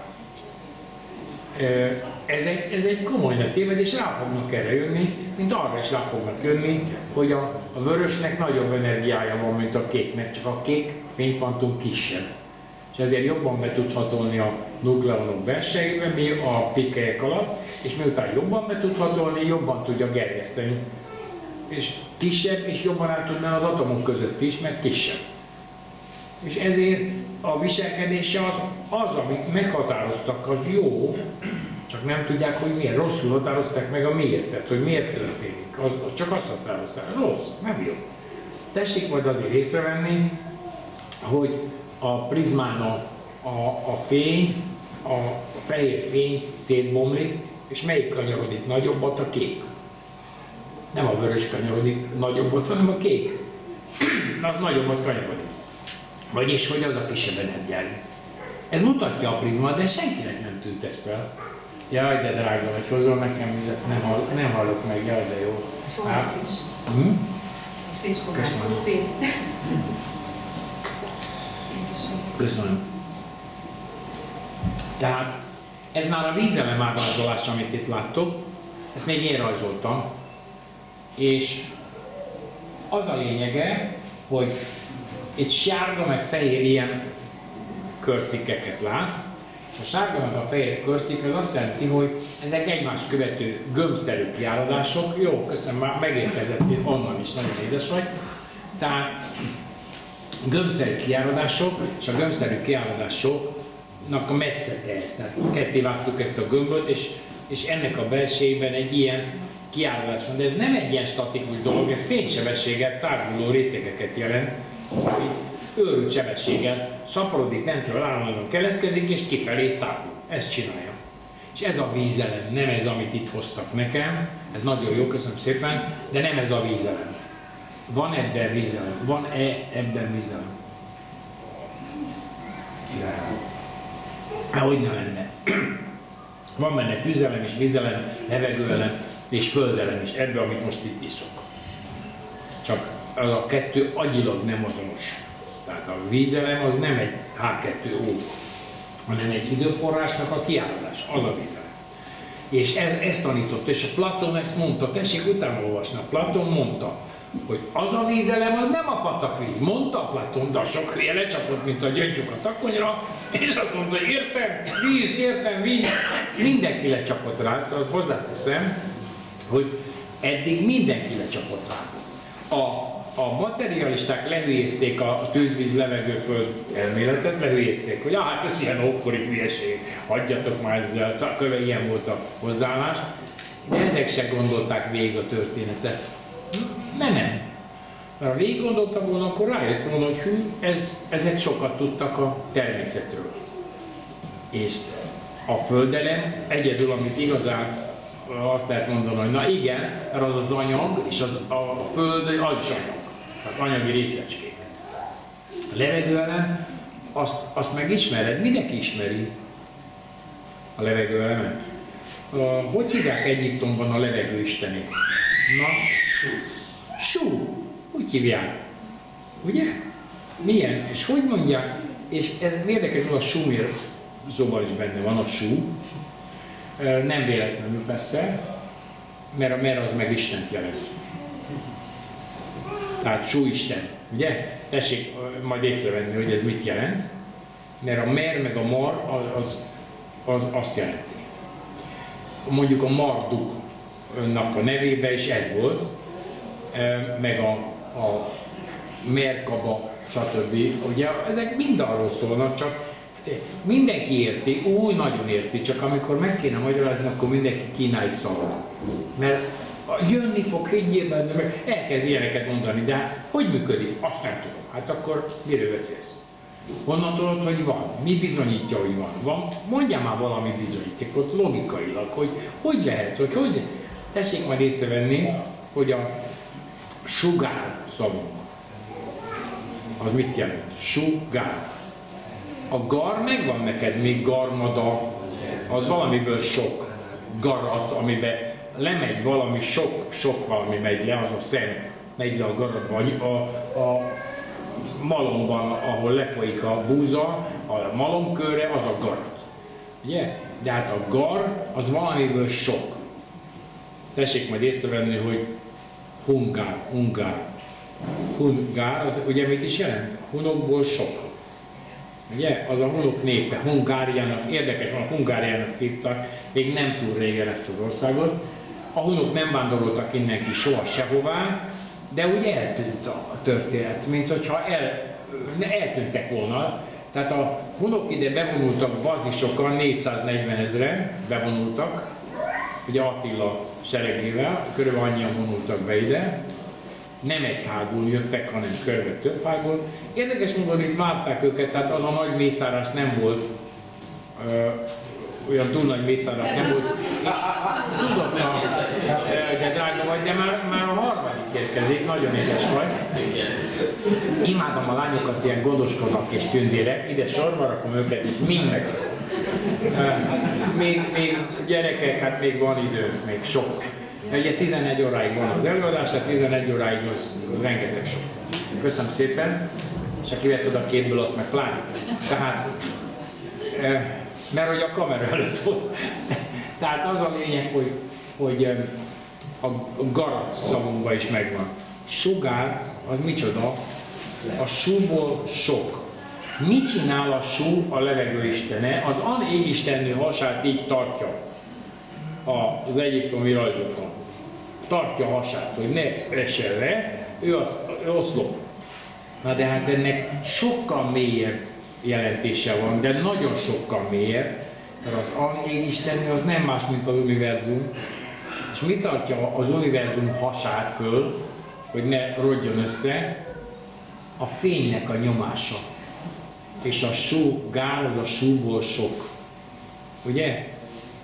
Ez egy komoly nagy tévedés, rá fognak erre jönni, mint arra is rá fognak jönni, hogy a vörösnek nagyobb energiája van, mint a kéknek, csak a kék fénykvantum kisebb. És ezért jobban be tud hatolni a nukleonok belsejébe, mi a pikkelyek alatt, és miután jobban be tud hatolni, jobban tudja gerjeszteni. És kisebb, és jobban át tudná az atomok között is, mert kisebb. És ezért a viselkedése az, amit meghatároztak, az jó, csak nem tudják, hogy miért. Rosszul határozták meg a miértet, hogy miért történik. Az csak azt határozták, rossz, nem jó. Tessék majd azért észrevenni, hogy a prizmán a fény, a fehér fény szétbomlik, és melyik kanyarodik nagyobbat? A kék. Nem a vörös kanyarodik nagyobbat, hanem a kék. Az nagyobbat kanyarodik. Vagyis, hogy az a kisebb energiájú. Ez mutatja a prizma, de senkinek nem tűnt ez fel. Jaj, de drága vagy, hozol nekem vizet, nem hallok meg, jaj, de jó. Köszönöm. Köszönöm. Tehát ez már a vízelem ábrázolás, amit itt láttok, ezt még én rajzoltam, és az a lényege, hogy itt sárga meg fehér ilyen körcikkeket látsz, és a sárga meg a fehér körcikk az azt jelenti, hogy ezek egymást követő gömbszerű kiáradások. Jó, köszönöm, már megérkezett, onnan is nagyon édes vagy. Tehát gömbszerű kiáradások, és a gömbszerű kiáradásoknak a metszete ez. Tehát ketté vágtuk ezt a gömböt, és ennek a belsejében egy ilyen kiáradás van. De ez nem egy ilyen statikus dolog, ez fénysebességgel tárguló rétegeket jelent, ami őrült sebességgel szaporodik, mentről állandóan keletkezik, és kifelé tárgul. Ezt csinálja. És ez a vízelem, nem ez, amit itt hoztak nekem, ez nagyon jó, köszönöm szépen, de nem ez a vízelem. Van ebben vízelem? Van-e ebben vízelem? Hogy ne lenne. Van benne tüzelem és vízelem, levegőelem és földelem is, ebben, amit most itt iszok. Csak az a kettő agyilag nem azonos. Tehát a vízelem az nem egy H2O, hanem egy időforrásnak a kiállás, az a vízelem. És ezt tanította, és a Platon ezt mondta, tessék utána olvasni, Platon mondta, hogy az a vízelem, az nem a patakvíz. Mondta Platon, de sok hülye lecsapott, mint a gyöngyük a takonyra, és azt mondta, hogy értem, víz, mindenki lecsapott rá, szóval hozzáteszem, hogy eddig mindenki lecsapott rá. A materialisták lehülyézték a tűzvíz, levegő, föld elméletet, lehülyézték, hogy hát ez ilyen ókori hülyeség, hagyjatok már ezzel, szóval ilyen volt a hozzáállás, de ezek se gondolták végig a történetet. Nem. Mert ha végig gondolta volna, akkor rájött volna, hogy hű, ezek sokat tudtak a természetről. És a földelem egyedül, amit igazán azt lehet mondani, hogy na igen, mert az az anyag, és a föld az is anyag. Tehát anyagi részecskék. A levegőelem, azt megismered, mindenki ismeri a levegőelemet. Hogy hívják Egyiptomban a levegőistenét? Na, Sú. Úgy hívják. Ugye? Milyen? És hogy mondják? És ez érdekes, hogy a Súmér szóval is benne van a Sú. Nem véletlenül persze, mert az meg Istent jelent. Tehát Sú Isten, ugye? Tessék majd észrevenni, hogy ez mit jelent. Mert a mer meg a mar az azt jelenti. Mondjuk a Marduknak a nevébe is ez volt, meg a Merkaba, stb. Ugye ezek mind arról szólnak, csak mindenki érti, nagyon érti, csak amikor meg kéne magyarázni, akkor mindenki Kínáig szalad. Mert jönni fog, higgyél benne, meg elkezd ilyeneket mondani, de hogy működik? Azt nem tudom. Hát akkor miről beszélsz? Honnan tudod, hogy van? Mi bizonyítja, hogy van? Mondjál már valami bizonyítékot logikailag, hogy lehet, hogy tessék majd észrevenni, hogy a sugár szavunk. Az mit jelent? Sugár. A gar megvan neked, még garmada, az valamiből sok garat, amiben lemegy valami, sok valami megy le, az a szem megy le a garatba, a malomban, ahol lefolyik a búza, a malomkörre, az a garat. Ugye? De hát a gar, az valamiből sok. Tessék majd észrevenni, hogy Hungár, az ugye mit is jelent? Hunokból sok. Ugye? Az a hunok népe, Hungáriának, érdekes van, Hungáriának hívtak, még nem túl régen ezt az országot. A hunok nem vándoroltak innen ki soha sehová, de úgy eltűnt a történet, mint hogyha eltűntek volna. Tehát a hunok ide bevonultak bazisokan, 440 000 bevonultak, ugye Attila seregével, körülbelül annyian vonultak be ide. Nem egy hágul jöttek, hanem körbe több hágul. Érdekes módon itt várták őket, tehát az a nagy mészárás nem volt, olyan túl nagy mészárás nem volt. És tudod, de drága vagy, de már a harmadik érkezik, nagyon édes vagy. Imádom a lányokat, ilyen gondoskodnak és tündérek, ide sorba rakom őket, és mind megiszom. Még gyerekek, hát még van idő, még sok. Ugye 11 óráig van az előadás, tehát 11 óráig az rengeteg sok. Köszönöm szépen, és ha kivetted a képből, azt meg pláne. Tehát, mert hogy a kamera előtt volt. Tehát az a lényeg, hogy a garat szavunkban is megvan. Sugár, az micsoda? A súból sok. Mit csinál a sú, a levegőistene? Az égistennő hasát így tartja az egyiptomi rajzokon. Tartja a hasát, hogy ne essen le, ő oszlop. Na de hát ennek sokkal mélyebb jelentése van, de nagyon sokkal mélyebb, mert az égistennő az nem más, mint az univerzum. És mi tartja az univerzum hasát föl, hogy ne rodjon össze? A fénynek a nyomása. És a sugár az a súból sok. Ugye?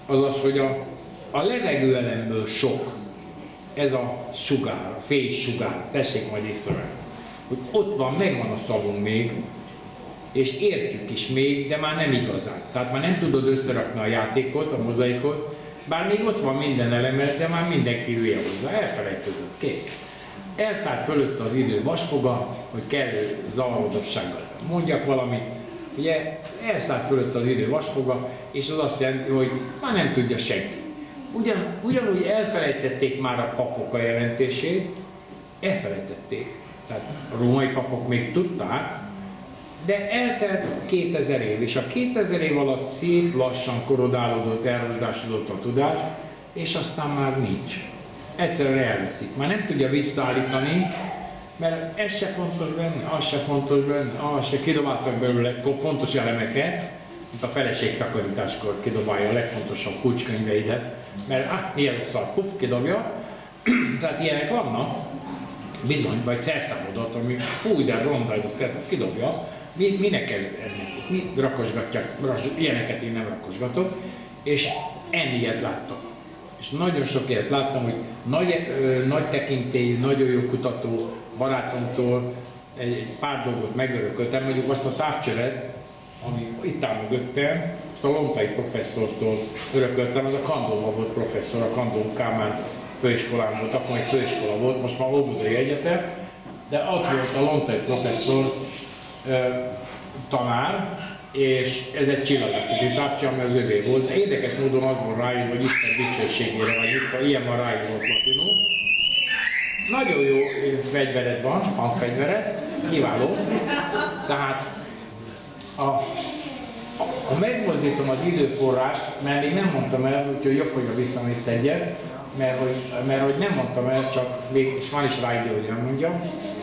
az az, hogy a levegőelemből sok, ez a sugár, a fénysugár, tessék majd észrevenni, hogy ott van, megvan a szavunk még, és értjük is még, de már nem igazán. Tehát már nem tudod összerakni a játékot, a mozaikot, bár még ott van minden elemet, de már mindenki hülye hozzá, elfelejtődött, kész. Elszállt fölött az idő vasfoga, hogy kellő zavarodossággal mondjak valamit, ugye elszállt fölött az idő vasfoga, és az azt jelenti, hogy már nem tudja senki. Ugyanúgy elfelejtették már a papok a jelentését, elfelejtették. Tehát a római papok még tudták, de eltelt 2000 év, és a 2000 év alatt szép lassan korodálódott, elrosdásodott a tudás, és aztán már nincs. Egyszerűen elveszik. Már nem tudja visszaállítani, mert ez se fontos benne, az se fontos benne, az se, kidobáltak belőle fontos elemeket, mint a feleség takarításkor kidobálja a legfontosabb kulcskönyveidet, mert milyen a szar, puff, kidobja. Tehát ilyenek vannak, bizony, vagy szerszámodat, ami de ronda ez a szer, kidobja. Minek ez ennek? Mi rakosgatják, ilyeneket én nem rakosgatok, és ennyit láttam. És nagyon sok ilyet láttam, hogy nagy tekintélyű, nagyon jó kutató barátomtól egy pár dolgot megörököltem, mondjuk azt a távcsövet, ami itt áll mögöttem, azt a Lontai professzortól örököltem, az a Kandóban volt professzor, a Kandó Kálmán főiskolán volt, akkor egy főiskola volt, most már Óbudai Egyetem, de ott volt a Lontai professzor tanár, és ez egy csillagászati távcső, ami az övé volt. De érdekes módon az van ráírva, hogy Isten dicsőségére vagy, ilyen van ráírva ott latinul. Nagyon jó fegyvered van, hangfegyvered, kiváló. Tehát ha megmozdítom az időforrást, mert még nem mondtam el, úgyhogy jobb, hogy visszamész egyet, mert hogy nem mondtam el, csak még, és van is rá idő, hogy nem mondjam.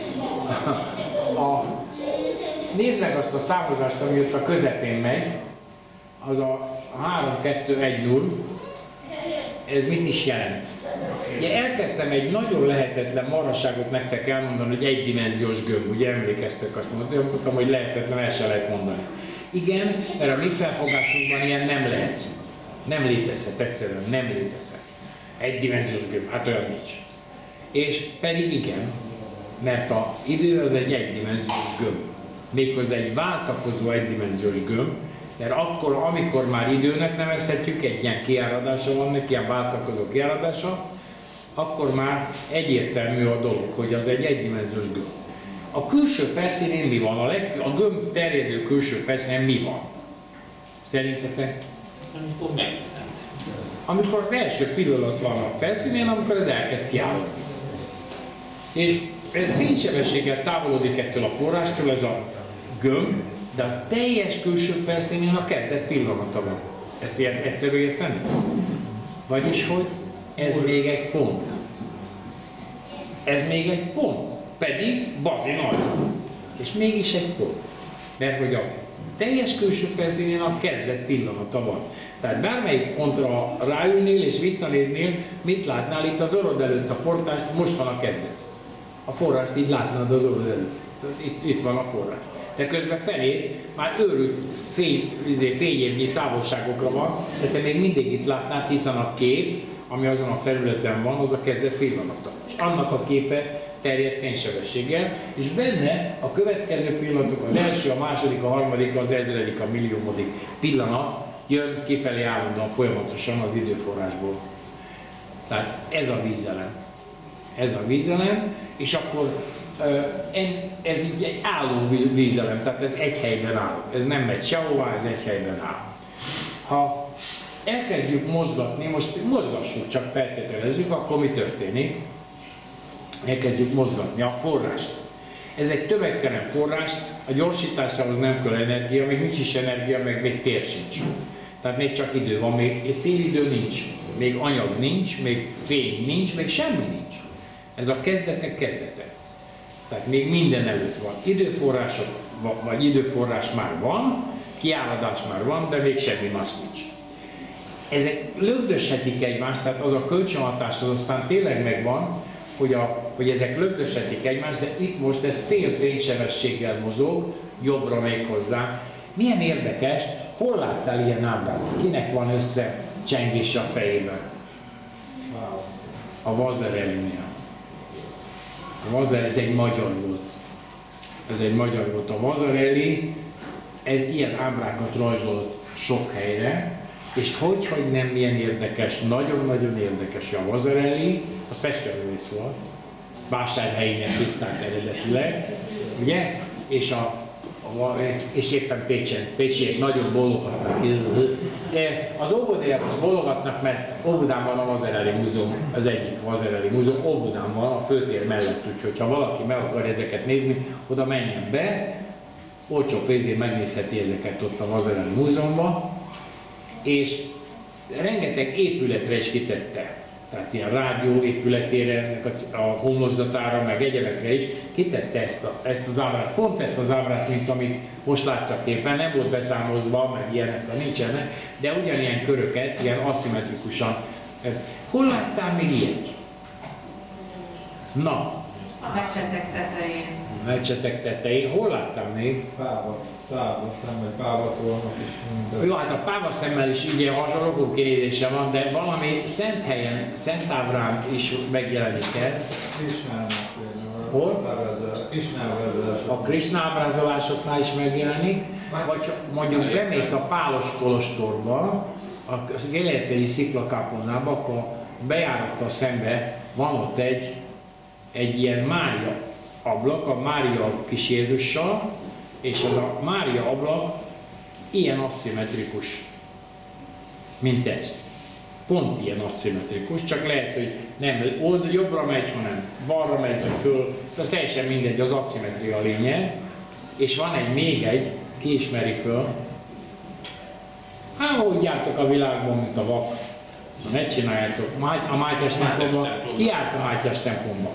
Nézd meg azt a számozást, ami ott a közepén megy, az a 3-2-1-0, ez mit is jelent? Ugye elkezdtem egy nagyon lehetetlen marhaságot nektek elmondani, hogy egydimenziós gömb, ugye emlékeztek, azt mondtam, hogy lehetetlen, el se lehet mondani. Igen, mert a mi felfogásunkban ilyen nem lehet. Nem létezhet, egyszerűen nem létezhet. Egydimenziós gömb, hát olyan nincs. És pedig igen, mert az idő az egy egydimenziós gömb. Méghozzá egy váltakozó egydimenziós gömb, mert akkor, amikor már időnek nevezhetjük, egy ilyen kiáradása van neki, ilyen váltakozó kiáradása, akkor már egyértelmű a dolog, hogy az egy egydimenziós gömb. A külső felszínén mi van? A gömb terjedő külső felszínén mi van? Szerintetek? Amikor megjelent. Amikor az első pillanat van a felszínén, amikor ez elkezd kiállni. És ez fénysebességgel távolodik ettől a forrástól, ez a gömb, de a teljes külső felszínén a kezdet pillanata van. Ezt egyszerű érteni? Vagyis, hogy ez még egy pont. Ez még egy pont. Pedig bazi nagy. És mégis egy pont. Mert hogy a teljes külső felszínén a kezdet pillanata van. Tehát bármelyik pontra ráülnél és visszanéznél, mit látnál itt az orrod előtt a forrást, most van a kezdet. A forrást így látnád az orrod előtt. Itt van a forrás. De közben felé már őrült fényévnyi távolságokra van, de te még mindig itt látnád, hiszen a kép, ami azon a felületen van, az a kezdet pillanata. És annak a képe terjed fénysebességgel, és benne a következő pillanatok, az első, a második, a harmadik, az ezredik, a milliómodik pillanat jön kifelé állandóan folyamatosan az időforrásból. Tehát ez a vízelem. Ez a vízelem, és akkor ez így egy álló vízelem, tehát ez egy helyben áll. Ez nem megy sehová, ez egy helyben áll. Ha elkezdjük mozgatni, most mozgassuk, csak feltételezzük, akkor mi történik? Elkezdjük mozgatni a forrást. Ez egy tömegtelen forrás, a gyorsításához nem kell energia, még nincs is energia, meg még tér sincs. Tehát még csak idő van, még téridő nincs, még anyag nincs, még fény nincs, még semmi nincs. Ez a kezdetek kezdete. Tehát még minden előtt van. Időforrások, vagy időforrás már van, kiáradás már van, de még semmi más nincs. Ezek lögdöshetik egymást, tehát az a kölcsönhatás az aztán tényleg megvan, hogy ezek lögdöshetik egymást, de itt most ez fél fénysebességgel mozog, jobbra megy hozzá. Milyen érdekes, hol láttál ilyen ábrát? Kinek van csengése a fejébe. A Vazarellinél. A Vazarelli, ez egy magyar volt. Ez egy magyar volt. A Vazarelli, ez ilyen ábrákat rajzolt sok helyre, és hogy nem milyen érdekes, nagyon-nagyon érdekes a Vazarelli, az festőművész volt. Vásárhelyének hívták eredetileg, ugye? És éppen Pécsiek nagyon bólogatnak. Az óbudaiak bólogatnak, mert Óbudán van a Vazarelli múzeum, az egyik Vazarelli múzeum, Óbudán van a főtér mellett, úgyhogy ha valaki meg akar ezeket nézni, oda menjen be, olcsó pénzért megnézheti ezeket ott a Vazarelli múzeumban, és rengeteg épületre is kitette. Tehát ilyen rádió épületére, a homlokzatára, meg egyebekre is kitette ezt az ábrát, pont ezt az ábrát, mint amit most látsz a képen, nem volt beszámozva, meg ilyen, ezt nincsenek, de ugyanilyen köröket, ilyen aszimmetrikusan. Hol láttál még ilyet? Na? A meccsetek tetején. A meccsetek tetején. Hol láttál még? Pávatolnak is minden. Jó, hát a pávaszemmel is ugye hasonló kinézése van, de valami szent helyen, szent ábrán is megjelenik el. Krisnának Hol? A Krisna ábrázolásoknál is megjelenik, vagy mondjuk bemész a Pálos kolostorba, a Gellértei sziklakápolnába, akkor bejárattal szembe van ott egy ilyen Mária ablak, a Mária kis Jézussal, és az a Mária ablak ilyen aszimmetrikus, mint ez. Pont ilyen aszimmetrikus, csak lehet, hogy nem jobbra megy, hanem balra megy, vagy föl. Ez teljesen mindegy, az aszimmetria a lényeg. És van még egy, ki ismeri föl. Hát, ahogy jártok a világban, mint a vak. Ne csináljátok. A Mátyás templomban. Ki járt a Mátyás templomban?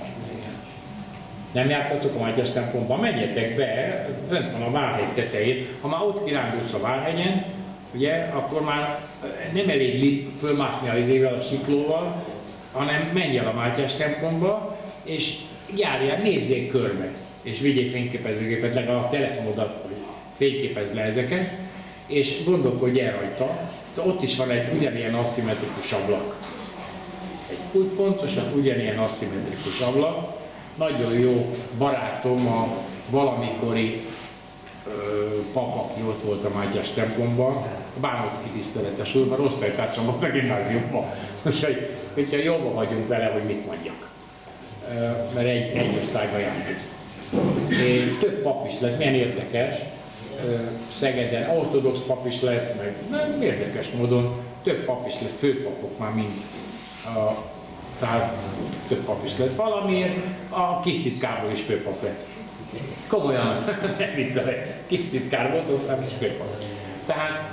Nem jártatok a Mátyás templomba? Menjetek be, fent van a Várhegy tetején. Ha már ott kirándulsz a Várhegyen, ugye, akkor már nem elég fölmászni az izével, a siklóval, hanem menj el a Mátyás templomba, és járjál, nézzél körbe, és vigyél fényképezőgépet, legalább a telefonodat, hogy fényképezd le ezeket, és gondolkodj el rajta. Ott is van egy ugyanilyen aszimmetrikus ablak. Úgy pontosan ugyanilyen aszimmetrikus ablak. Nagyon jó barátom, a valamikori pap, aki ott volt a Mátyás templomban, a Bánocki tiszteletes úr, mert osztálytársam volt a gimnáziumban. Úgyhogy, hogyha jobban vagyunk vele, hogy mit mondjak. Mert egy osztályba jártunk. Több pap is lett, milyen érdekes. Szegeden ortodox pap is lett, meg nem érdekes módon több pap is lett, főpapok már mind. Tehát több pap is lett valamiért, a kisztitkárból is főpap lett. Komolyan, nem viccelek, kisztitkár volt, aztán is főpap. Tehát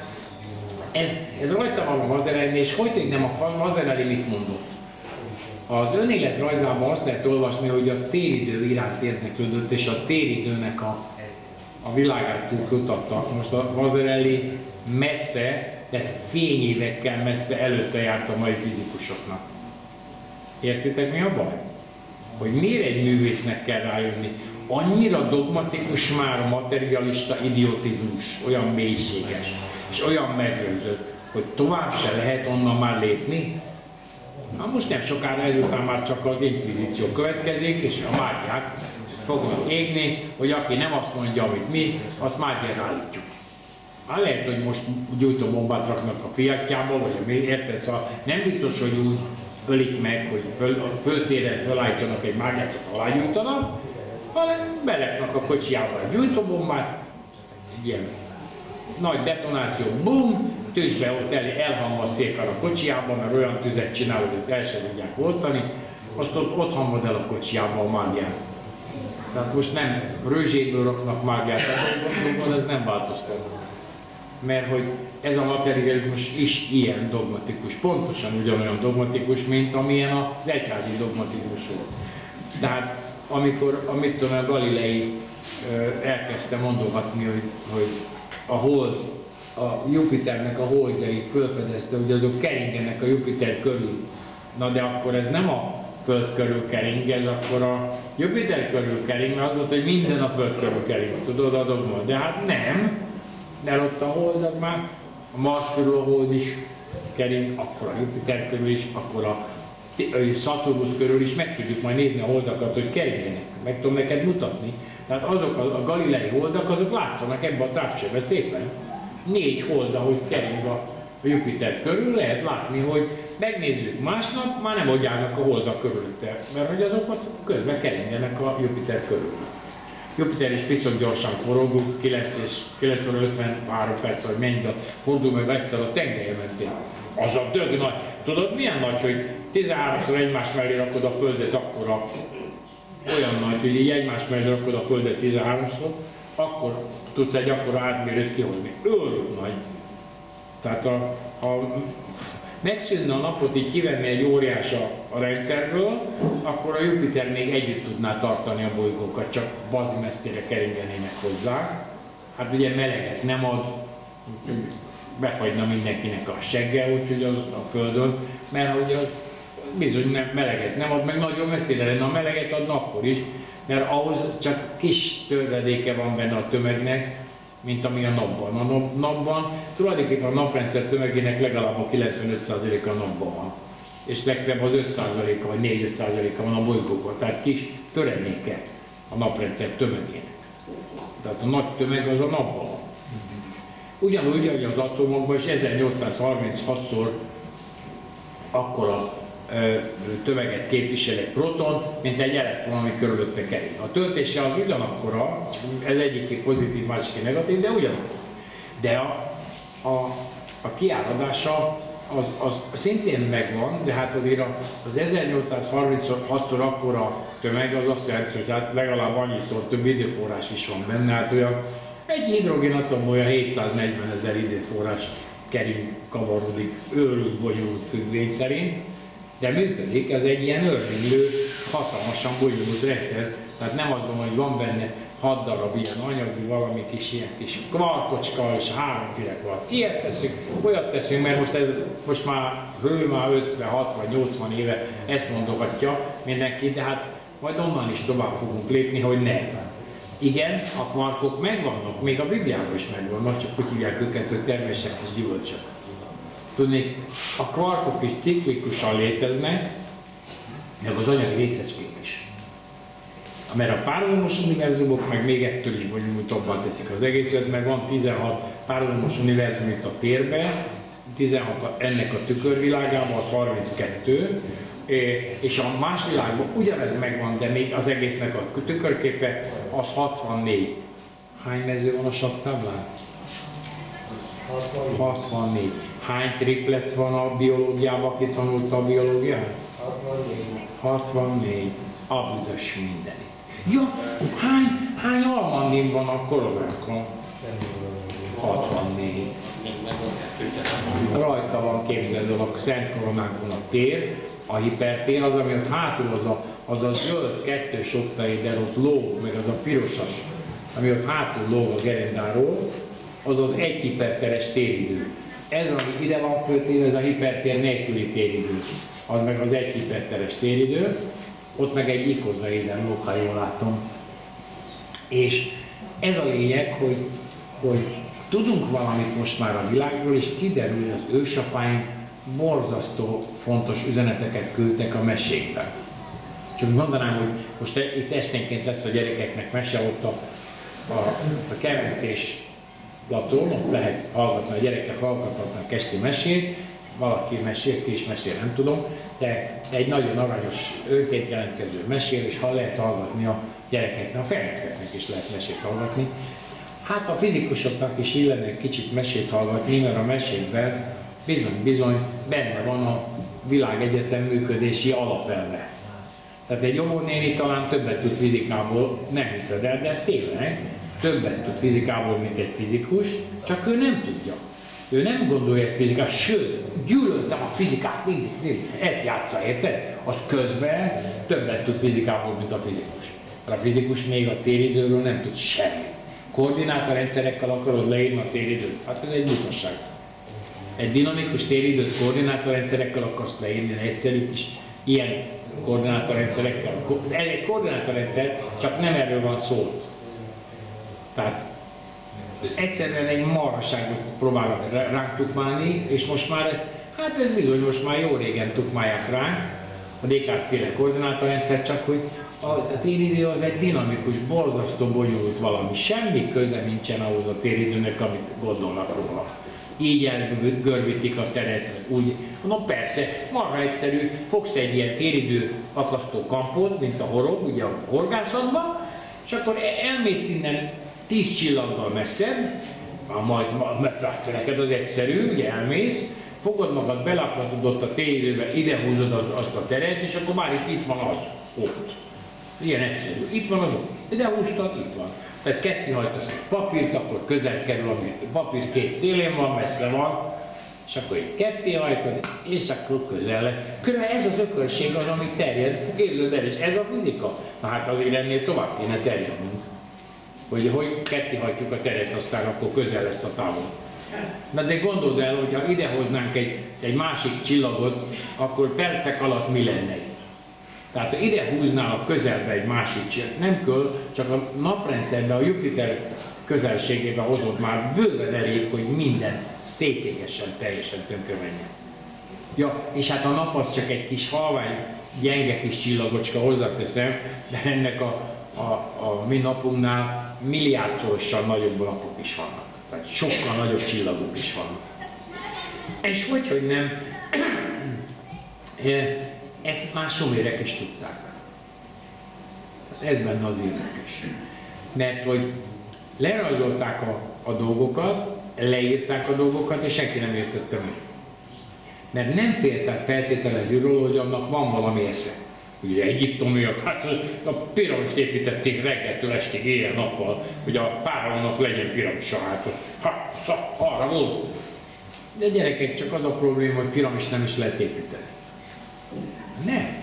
ez rajta van a Vazarelli, és hogy nem a Vazarelli mit mondott? Az önéletrajzában azt lehet olvasni, hogy a téridő iránt érdeklődött, és a téridőnek a világát kutatta. Most a Vazarelli messze, de fényévekkel messze előtte járt a mai fizikusoknak. Értitek, mi a baj? Hogy miért egy művésznek kell rájönni? Annyira dogmatikus már a materialista idiotizmus, olyan mélységes, és olyan megrőzött, hogy tovább se lehet onnan már lépni? Na most nem sokára ezután már csak az inkvizíció következik, és a mágiák fognak égni, hogy aki nem azt mondja, amit mi, azt mágiára állítjuk. Már lehet, hogy most gyújtóbombát raknak a fiatjába, vagy mi, érted? Szóval nem biztos, hogy úgy ölik meg, hogy föltéren felállítanak egy mágiát, alágyújtanak, hanem beletnak a kocsijába egy gyújtóbombát, egy ilyen nagy detonáció, bum, tűzbe ott elhamvad szépen a kocsijába, mert olyan tüzet csinál, hogy el sem tudják oltani, azt ott hamvad el a kocsijába a mágiát. Tehát most nem rőzséből raknak mágiát, ez nem változtat. Mert hogy ez a materializmus is ilyen dogmatikus, pontosan ugyanolyan dogmatikus, mint amilyen az egyházi dogmatizmus volt. Tehát amikor a Galilei elkezdte mondogatni, hogy a hold, a Jupiternek a holdjait felfedezte, hogy azok keringenek a Jupiter körül. Na de akkor ez nem a Föld körül kering, ez akkor a Jupiter körül kering, mert az volt, hogy minden a Föld körül kering, tudod a dogma. De hát nem, mert ott a hold az már a Mars körül a Hold is kering, akkor a Jupiter körül is, akkor a Szaturnusz körül is meg tudjuk majd nézni a holdakat, hogy keringenek. Meg tudom neked mutatni. Tehát azok a galilei holdak, azok látszanak ebben a távcsőben szépen. 4 hold, ahogy kering a Jupiter körül, lehet látni, hogy megnézzük másnap, már nem ogyálnak a holdak körülötte, mert hogy azokat közben keringenek a Jupiter körül. Jupiter is viszont gyorsan forog, 90-53 perc, vagy mennyi, fordul meg egyszer a tengelyen mentén. Az a dög nagy. Tudod milyen nagy, hogy 13-szor egymás mellé rakod a Földet, akkora, olyan nagy, hogy így egymás mellé rakod a Földet 13-szor, akkor tudsz egy akkora átmérőt kihozni. Őrült nagy. Tehát ha megszűnne a napot így kivenni egy óriás a rendszerből, akkor a Jupiter még együtt tudná tartani a bolygókat, csak bazi messzire keringenének hozzá. Hát ugye meleget nem ad, befagyna mindenkinek a segge, úgyhogy az a Földön, mert hogy az bizony meleget nem ad, meg nagyon messzire lenne, a meleget adna akkor is, mert ahhoz csak kis töredéke van benne a tömegnek, mint ami a napban. A napban tulajdonképpen a naprendszer tömegének legalább a 95%-a a napban van. És legfeljebb az 5%-a vagy 4-5%-a van a bolygóban, tehát kis töredéke a naprendszer tömegének. Tehát a nagy tömeg az a napban van. Ugyanúgy, hogy az atomokban is 1836-szor akkora tömeget képvisel egy proton, mint egy elektron, ami körülötte kering. A töltése az ugyanakkora, ez egyik pozitív, másik negatív, de ugyanakkor. De a kiáradása az szintén megvan, de hát azért az 1836-szor akkora tömeg az azt jelenti, hogy hát legalább annyiszor több időforrás is van benne, hát olyan egy hidrogénatomban olyan 740 000 időforrás kering kavarodik, őrült, bonyolult függvény szerint, de működik, ez egy ilyen örvénylő, hatalmasan bonyolult rendszer, tehát nem az van, hogy van benne 6 darab ilyen anyagi, valami kis ilyen kis kvarkocska és 3 kvart. Ilyet teszünk, olyat teszünk, mert most már hő már 56 vagy 80 éve ezt mondogatja mindenki, de hát majd onnan is tovább fogunk lépni, hogy ne. Igen, a kvarkok megvannak, még a Bibliában is megvannak, csak úgy hívják őket, hogy termések és gyümölcsök. Tudni, a kvarkok is ciklikusan léteznek, meg az anyagi részecskék is. Mert a párhuzamos univerzumok meg még ettől is bonyolultabbá teszik az egészet, mert van 16 párhuzamos univerzum itt a térben, 16 ennek a tükörvilágában, az 32, és a más világban ugyanez megvan, de még az egésznek a tükörképe az 64. Hány mező van a sakktáblán? 64. Hány triplet van a biológiában, aki tanulta a biológiát? 64. A büdös mindenit. Ja, hány almandin van a koronákon? 64. Rajta van, képzeld el, a Szent Koronánkon a tér, a hipertér, az, ami ott hátul, az a zöld kettős oktaéder ott lóg, meg az a pirosas, ami ott hátul lóg a gerendáról, az az egy hiperteres téridő. Ez, ami ide van föltéve, ez a hipertér nélküli téridő. Az meg az egy hiperteres téridő, ott meg egy ikozaéder lóg, ha jól látom. És ez a lényeg, hogy tudunk valamit most már a világról, és kiderül, hogy az ősapáink borzasztó fontos üzeneteket küldtek a mesékben. Csak mondanám, hogy most itt esténként lesz a gyerekeknek mese, ott a Kemencés platón, ott lehet hallgatni, a gyerekek hallgathatnak esti mesét, valaki mesél, ki is mesél, nem tudom, de egy nagyon aranyos, önként jelentkező mesél, és ha lehet hallgatni a gyerekeknek, a felnőtteknek is lehet mesét hallgatni. Hát a fizikusoknak is illene kicsit mesét hallgatni, mert a mesékben bizony benne van a világegyetem működési alapelve. Tehát egy óvónéni talán többet tud fizikából, nem hiszed el, de tényleg többet tud fizikából, mint egy fizikus, csak ő nem tudja. Ő nem gondolja ezt fizikát, sőt, gyűlöltem a fizikát mindig. Ezt játsza, érted? Az közben többet tud fizikából, mint a fizikus. A fizikus még a téridőről nem tud semmit. Koordinátorrendszerekkel akarod leírni a téridőt? Hát ez egy butasság. Egy dinamikus téridőt koordinátorrendszerekkel akarsz leírni, egyszerű kis ilyen koordinátorrendszerekkel. Ez egy koordinátorrendszer, csak nem erről van szó. Tehát egyszerűen egy marhaságot próbálnak ránk tukmálni, és most már ez bizony most már jó régen tukmálják ránk, a Descartes-féle koordinátorrendszer, csak hogy a téridő az egy dinamikus, borzasztó bonyolult valami. Semmi köze nincsen ahhoz a téridőnek, amit gondolnak róla. Így elgörbítik a teret, úgy. Na persze, marha egyszerű, fogsz egy ilyen téridő akasztó kampot, mint a horog, ugye a horgászatban, és akkor elmész innen 10 csillaggal messzebb, majd neked az egyszerű, ugye elmész, fogod magad, belakasztod ott a téridőbe, idehúzod azt a teret, és akkor már is itt van az, ott. Ilyen egyszerű. Itt van az ott. Idehúztad, itt van. Tehát kettéhajtasz egy papírt, akkor közel kerül, ami papír két szélén van, messze van, és akkor így kettéhajtod, és akkor közel lesz. Körülbelül ez az ökörség az, ami terjed. Képzeld el, és ez a fizika. Na hát azért ennél tovább kéne terjednünk. Hogy kettéhajtjuk a teret, aztán akkor közel lesz a távol. Na de gondold el, hogyha idehoznánk egy másik csillagot, akkor percek alatt mi lenne itt? Tehát ha ide húználak közelbe egy másik csillag, nem kell, csak a naprendszerben, a Jupiter közelségébe hozott már bőven elég, hogy minden szétégesen, teljesen tönkre menjen. Ja, és hát a nap az csak egy kis halvány, gyenge kis csillagocska, hozzáteszem, de ennek a mi napunknál milliárdszorosan nagyobb napok is vannak. Tehát sokkal nagyobb csillagok is vannak. És hogy nem, ezt már sumérek is tudták. Tehát ez benne az érdekes. Mert hogy lerajzolták a dolgokat, leírták a dolgokat, és senki nem értette meg. Mert nem féltek feltételezni róla, hogy annak van valami esze. Ugye egyiptomiak, hát a piramist építették reggeltől estig, éjjel-nappal, hogy a fáraónak legyen piramisa, hát az arra volt. De gyerekek, csak az a probléma, hogy piramist nem is lehet építeni. Nem.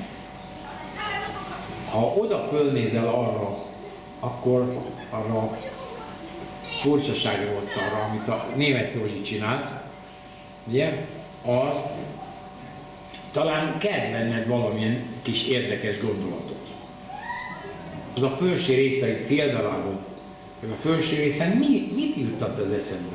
Ha oda fölnézel arra, akkor arra furcsaság volt arra, amit a német Józsi csinált, ugye, az talán kell benned valamilyen kis érdekes gondolatot. Az a felső részeit félbevágod, hogy a felső részen mit juttat az eszedbe?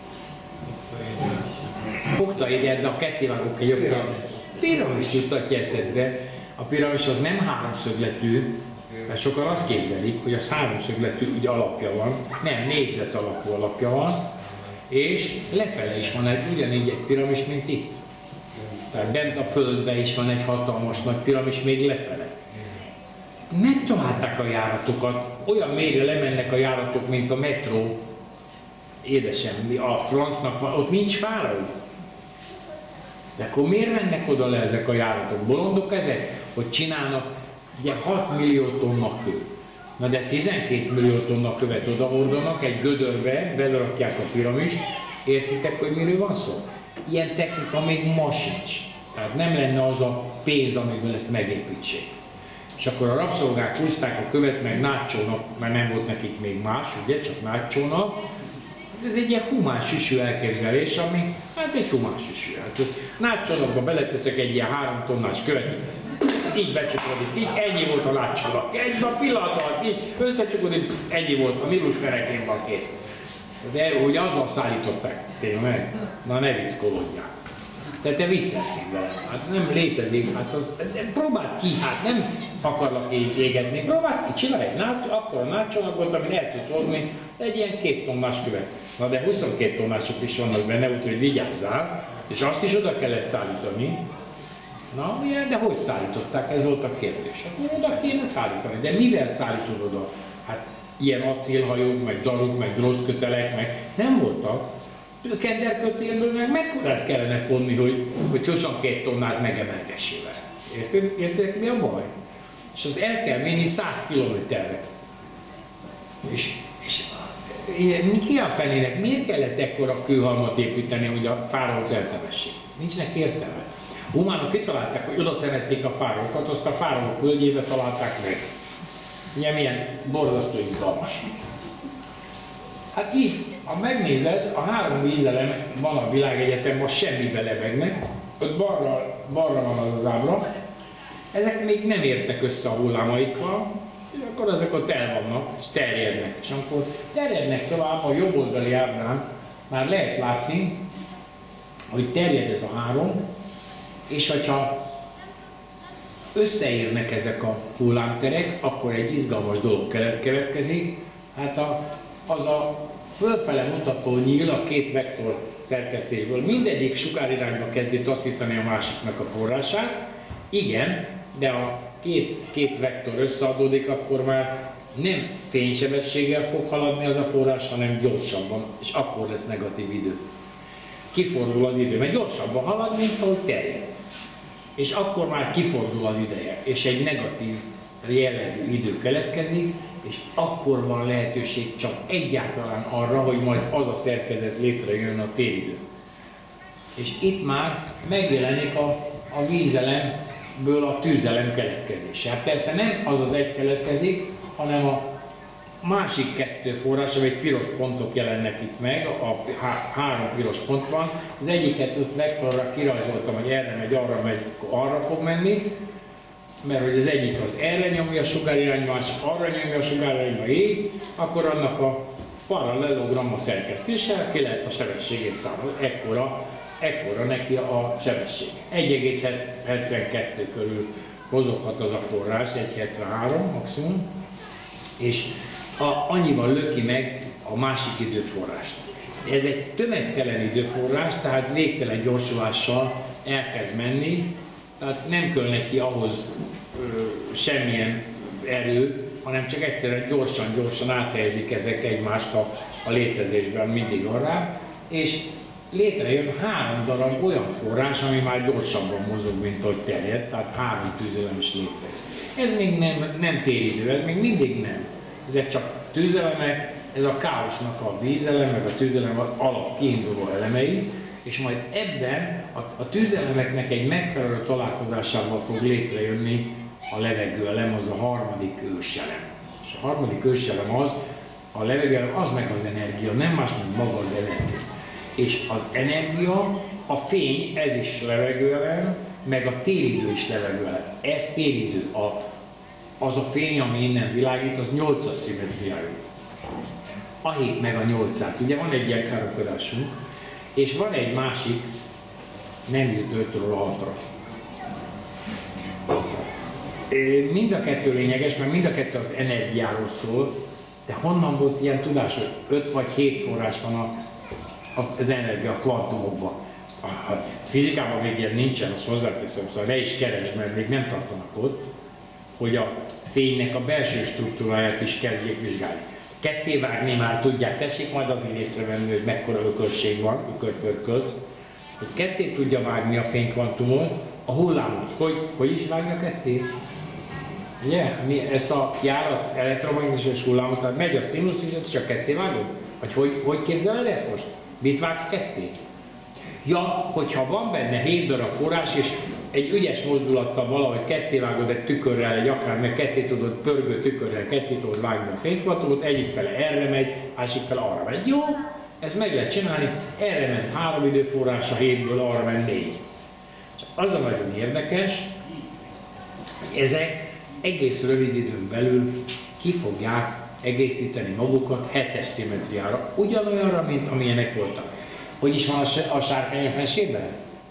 Oktaéder, de a kettévágók egy piramist juttatja eszedbe. A piramis az nem háromszögletű, mert sokan azt képzelik, hogy az háromszögletű ugye alapja van, nem, négyzet alapú alapja van, és lefele is van ugyanígy egy piramis, mint itt. Tehát bent a földben is van egy hatalmas nagy piramis, még lefele. Megtalálták a járatokat, olyan mélyre lemennek a járatok, mint a metró. Édesem, a francnak ott nincs fáraó. De akkor miért mennek oda le ezek a járatok? Bolondok ezek? Hogy csinálnak ugye 6 millió tonna kő. Na de 12 millió tonna követ odahordanak, egy gödörbe belerakják a piramist. Értitek, hogy miről van szó? Ilyen technika még ma sincs. Tehát nem lenne az a pénz, amiből ezt megépítsék. És akkor a rabszolgák húzták a követ, meg nácsónak, mert nem volt nekik még más, ugye, csak nácsónak. Ez egy ilyen humán süsű elképzelés, ami, hát egy humán süsű. Hát, nácsónakba beleteszek egy ilyen 3 tonnás követ, így becsukódik, így ennyi volt a nácsónak. Egy a pillanat alatt, így összecsukódik, ennyi volt, a Nilus ferekén van kész. De ugye azzal szállították, tényleg? Na ne viccolódjál. De te vicceszünk vele, hát nem létezik, hát az, próbáld ki, hát nem akarlak így égetni, próbáld ki, csinálj egy akkor a nácsónakot, amit el tudsz hozni, egy ilyen 2 tonnás követ. Na de 22 tonnások is vannak benne, úgyhogy vigyázzál, és azt is oda kellett szállítani. Na, ugye, de hogy szállították? Ez volt a kérdés. Akkor oda kéne szállítani, de mivel szállítod oda? Hát ilyen acélhajók, meg daruk, meg drótkötelek, meg nem voltak. A kenderkötélből meg mekkorát kellene fonni, hogy 22 tonnát megemelgessél vele. Érted, mi a baj? És az el kell menni 100 kilométerre. És ki a fenének? Miért kellett ekkora kőhalmat építeni, hogy a fáraót eltemessék? Nincsnek értelme. Humánok kitalálták, hogy oda temették a fáraókat, azt a fáraók völgyébe találták meg. Ugye milyen borzasztó izgalmas. Hát így, ha megnézed, a 3 vízelem van a világegyetemben, most semmibe lebegnek, ott balra van az ábra, ezek még nem értek össze a hullámaikkal, és akkor ezek ott el vannak, és terjednek. És akkor terjednek tovább, a jobb oldali ábrán már lehet látni, hogy terjed ez a három, és hogyha összeérnek ezek a hullámterek, akkor egy izgalmas dolog keletkezik. Hát az a fölfele mutató nyíl a két vektor szerkesztésből mindegyik sugárirányba kezdi taszítani a másiknak a forrását. Igen, de a két vektor összeadódik, akkor már nem fénysebességgel fog haladni az a forrás, hanem gyorsabban, és akkor lesz negatív idő. Kifordul az idő, mert gyorsabban halad, mint ahogy terjed. És akkor már kifordul az ideje, és egy negatív jellegű idő keletkezik, és akkor van lehetőség csak egyáltalán arra, hogy majd az a szerkezet létrejön a téridő. És itt már megjelenik a vízelemből a tűzelem keletkezése. Hát persze nem az az egy keletkezik, hanem a másik kettő forrás, vagy piros pontok jelennek itt meg, három piros pont van. Az egyiket ott vektorra kirajzoltam, hogy erre megy, arra fog menni, mert hogy az egyik az erre nyomja a sugárirányba, másik arra nyomja a sugárirányba, így, akkor annak a parallelogramma szerkesztéssel ki lehet a sebességét számolni. Ekkora neki a sebesség. 1,72 körül mozoghat az a forrás, 1,73 maximum, és annyival löki meg a másik időforrást. Ez egy tömegtelen időforrás, tehát végtelen gyorsulással elkezd menni, tehát nem kell neki ahhoz semmilyen erő, hanem csak egyszerűen gyorsan áthelyezik ezek egymást a létezésben mindig arra, és létrejön 3 darab olyan forrás, ami már gyorsabban mozog, mint ahogy terjed, tehát 3 tűzelem is létrejön. Ez még nem téridő, ez még mindig nem. Ezek csak tűzelemek, ez a káosznak a vízelem, meg a tűzelem alap kiinduló elemei, és majd ebben a tűzelemeknek egy megfelelő találkozásával fog létrejönni a levegőelem, az a harmadik őselem. És a harmadik őselem az, a levegőelem az meg az energia, nem más, mint maga az energia. És az energia, a fény, ez is levegőelem, meg a téridő is levegőelem. Ez téridő. Az a fény, ami innen világít, az 8-as szimmetriájú. A 7 meg a 8-át. Ugye van egy ilyen káromkodásunk, és van egy másik, nem jut 5-ről a 6-ra. Mind a kettő lényeges, mert mind a kettő az energiáról szól, de honnan volt ilyen tudás, hogy 5 vagy 7 forrás van az energia a kvantumokban. A fizikában még ilyen nincsen, azt hozzáteszem, szóval ne is keresd, mert még nem tartanak ott, hogy a fénynek a belső struktúráját is kezdjék vizsgálni. Kettévágni már tudják, tessék majd azért észrevenni, hogy mekkora ökölség van, ökölpörkölt, hogy ketté tudja vágni a fénykvantumot, a hullámot. Hogy is vágja ketté? Ugye? Ezt a járat elektromágneses hullámot, tehát megy a színusz, és ezt csak ketté vágod? Vagy hogy képzeled ezt most? Mit vágsz ketté? Ja, hogyha van benne 7 darab forrás, és egy ügyes mozdulattal valahogy kettévágod egy tükörrel, egy akár, meg ketté tudod, pörgő tükörrel ketté tudod vágni a fénykvantumot, egyik fele erre megy, másik fele arra megy. Jó, ezt meg lehet csinálni, erre ment 3 időforrás, a 7-ből arra ment 4. Csak az a nagyon érdekes, hogy ezek egész rövid időn belül ki fogják egészíteni magukat 7-es szimmetriára, ugyanolyanra, mint amilyenek voltak. Hogy is van a sárkányok mesében?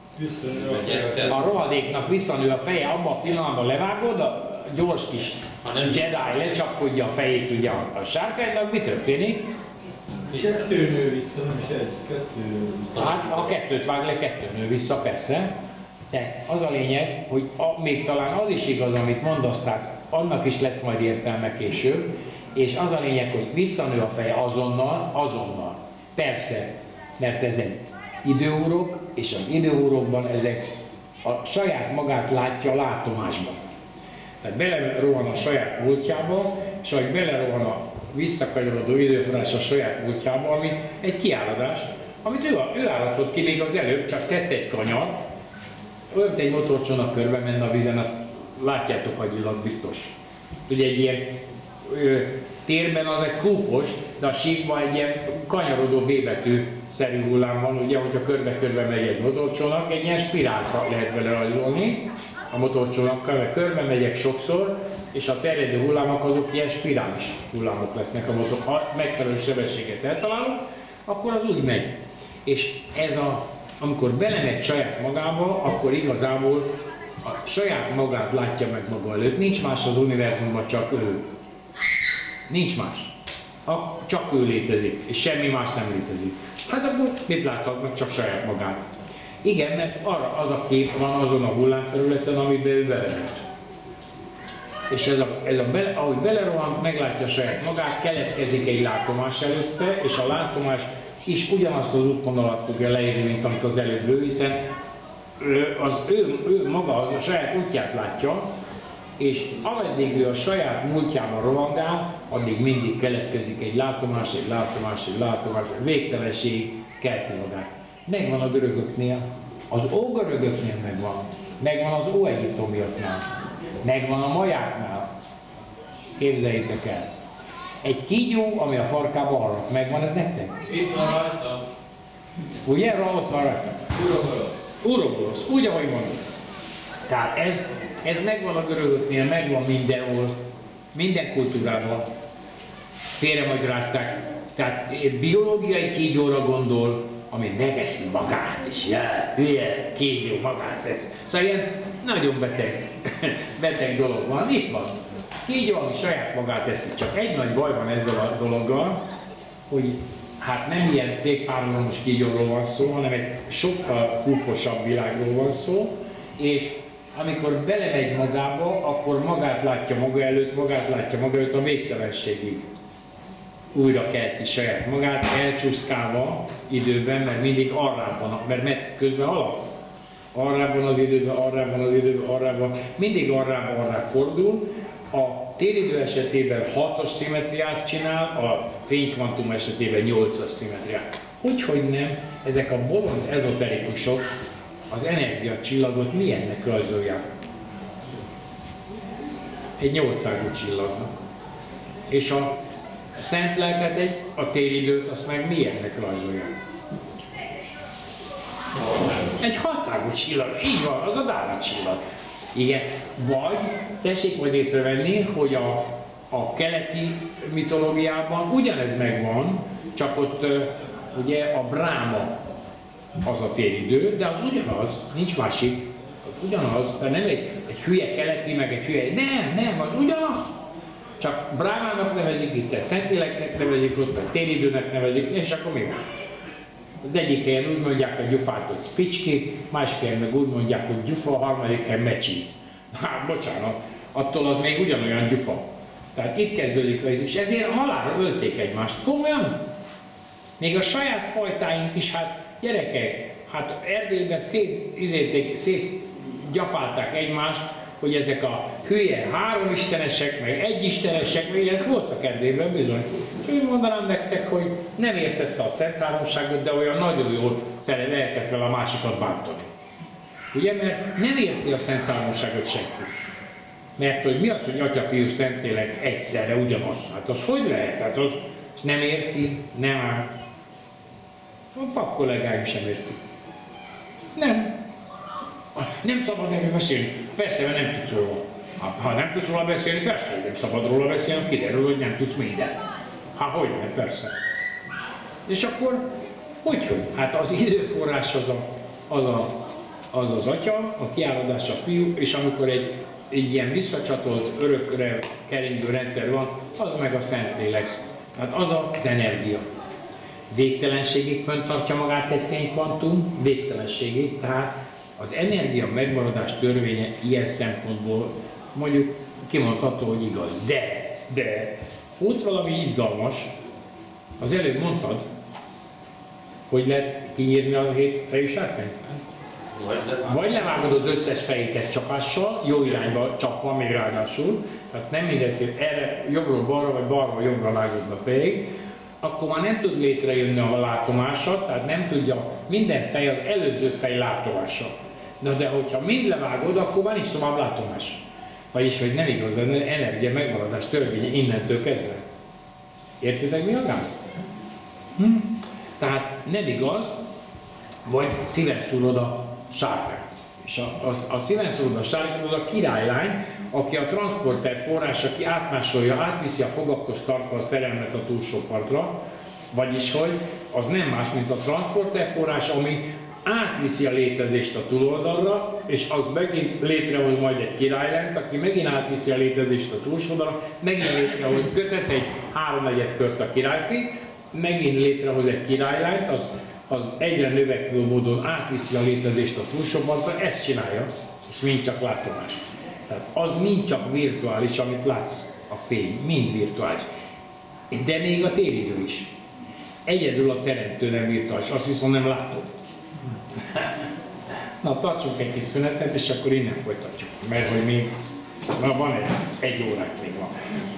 A rohadéknak visszanő a feje, abban a pillanatban levágod, a gyors kis Jedi lecsapkodja a fejét ugye a sárkánynak, mi történik? Kettő nő vissza, nem is egy, kettő nő vissza. Hát ha 2-t vág le, 2 nő vissza, persze. De az a lényeg, hogy még talán az is igaz, amit mondasz, tehát annak is lesz majd értelme később, és az a lényeg, hogy visszanő a feje azonnal. Persze, mert ezek időórok, és az időórokban ezek a saját magát látja a látomásban. Tehát belerohan a saját múltjába, és ahogy belerohan a visszakanyarodó időforrás a saját múltjába, ami egy kiáradás, amit ő állatott ki még az előbb, csak tett egy kanyart, olyan, mint egy motorcsónak körbe menne a vízen, azt látjátok agyilag biztos. Ugye egy ilyen térben az egy kúpos, de a síkban egy ilyen kanyarodó V-betű szerű hullám van, ugye, hogyha körbe-körbe megy egy motorcsónak, egy ilyen spirált lehet vele rajzolni a motorcsónakkal, mert körbe megyek sokszor, és a terjedő hullámok azok ilyen spirális hullámok lesznek a motor. Ha megfelelő sebességet eltalálunk, akkor az úgy megy. És amikor belemegy saját magába, akkor igazából a saját magát látja meg maga előtt. Nincs más az univerzumban, csak ő. Nincs más. Csak ő létezik, és semmi más nem létezik. Hát akkor mit láthat meg? Csak saját magát. Igen, mert arra az a kép van azon a hullámfelületen, amiben ő belemegy. És ahogy belerohant, meglátja saját magát, keletkezik egy látomás előtte, és a látomás is ugyanazt az útvonalat fogja leírni, mint amit az előbb ő, hiszen ő maga az a saját útját látja, és ameddig ő a saját múltjában rohangál, addig mindig keletkezik egy látomás, végtelenség kelti magát. Megvan a görögöknél, az ógörögöknél megvan az óegyiptomiaknál, megvan a majáknál. Képzeljétek el. Egy kígyó, ami a farkába harap, megvan ez nektek? Itt van rajta. Ugye? Ott van rajta. Urogorosz, úgy ahogy mondjuk. Tehát ez megvan a görögöknél, megvan mindenhol, minden kultúrában. Félremagyarázták. Tehát biológiai kígyóra gondol, ami megeszi magát, és hülye kígyó magát tesz. Szóval ilyen nagyon beteg dolog van. Itt van. Kígyó, ami saját magát teszi. Csak egy nagy baj van ezzel a dologgal, hogy hát nem ilyen szép párhuzamos kígyóról van szó, hanem egy sokkal kúposabb világról van szó, és amikor belemegy magába, akkor magát látja maga előtt a végtelenségig. Újra kelti saját magát, elcsúszkálva időben, mert mindig arrább van, mert közben alatt. Arrább van az időben, mindig arrább fordul. A téridő esetében 6-os szimmetriát csinál, a fénykvantum esetében 8-as szimmetriát. Hogy nem, ezek a bolond ezoterikusok az energiacsillagot milyennek rajzolják? Egy 8-ágú csillagnak. És a szent lelket, a téridőt, azt meg milyennek rajzolják? Egy 6-ágú csillag, így van, az a Dávid csillag. Igen, vagy tessék majd észrevenni, hogy a keleti mitológiában ugyanez megvan, csak ott ugye a Bráma az a téridő, de az ugyanaz, nincs másik, ugyanaz, tehát nem egy hülye keleti, meg egy hülye, nem, az ugyanaz. Csak Brámának nevezik itt, Szentléleknek nevezik ott, meg téridőnek nevezik, és akkor mi van? Az egyik helyen úgy mondják a gyufát, hogy spicski, másik helyen meg úgy mondják, hogy gyufa, a harmadik helyen mecsíz. Hát bocsánat, attól az még ugyanolyan gyufa. Tehát itt kezdődik ez, és ezért halálra ölték egymást. Komolyan? Még a saját fajtáink is, hát gyerekek, hát Erdélyben szétgyapálták egymást, hogy ezek a hülye háromistenesek, meg egyistenesek, meg ilyenek voltak Erdélyben bizony. És úgy mondanám nektek, hogy nem értette a Szent Háromságot, de olyan nagyon jól lehetett vele a másikat bántani. Ugye, mert nem érti a Szent Háromságot senki. Mert hogy mi az, hogy Atya, Fiú, Szentlélek egyszerre ugyanaz? Hát az hogy lehet? Hát az nem érti, nem áll. A pap kollégáim sem értik. Nem szabad erről beszélni. Persze, mert nem tudsz róla. Ha nem tudsz róla beszélni, persze, hogy nem szabad róla beszélni, kiderül, hogy nem tudsz mindent. Hogy nem, persze. És akkor, hogy? Hát az időforrás az Atya, a kiáradás a Fiú, és amikor egy ilyen visszacsatolt, örökre keringő rendszer van, az meg a Szentlélek. Tehát az az energia. Végtelenségig fenntartja magát egy fénykvantum, végtelenségig, tehát az energia megmaradás törvénye ilyen szempontból mondjuk kimondható, hogy igaz. De volt valami izgalmas, az előbb mondtad, hogy lehet kiírni a 7 fejű sárkányt? Vagy levágod az összes fejéket csapással, jó irányba csapva még ráadásul, tehát nem mindegy, hogy erre jobbról balra, vagy balra jobbra vágod a fejét, akkor már nem tud létrejönni a látomása, tehát nem tudja, minden fej az előző fej látomása. De hogyha mind levágod, akkor van is tovább látomás. Vagyis, hogy nem igaz, az energia megmaradás törvénye innentől kezdve. Értitek, mi a gáz? Tehát nem igaz, vagy szíven szúrod a sárkányt. És a szíven szúrod a sárkányt, az a királylány, aki a transporter forrás, aki átmásolja, átviszi a fogakhoz tartva a szerelmet a túlsó partra, vagyis hogy az nem más, mint a transporter forrás, ami átviszi a létezést a túloldalra, és az megint létrehoz majd egy királylent, aki megint átviszi a létezést a túlsó oldalra, megint létrehoz, kötesz egy 3/4 kört a királyfit, megint létrehoz egy királylányt, az egyre növekvő módon átviszi a létezést a túlsó partra, ezt csinálja, és mind csak látomás. Tehát az mind csak virtuális, amit látsz, a fény, mind virtuális. De még a téridő is. Egyedül a teremtő nem virtuális, azt viszont nem látod. Na, tartsunk egy kis szünetet, és akkor innen folytatjuk, mert hogy még van egy óránk még van.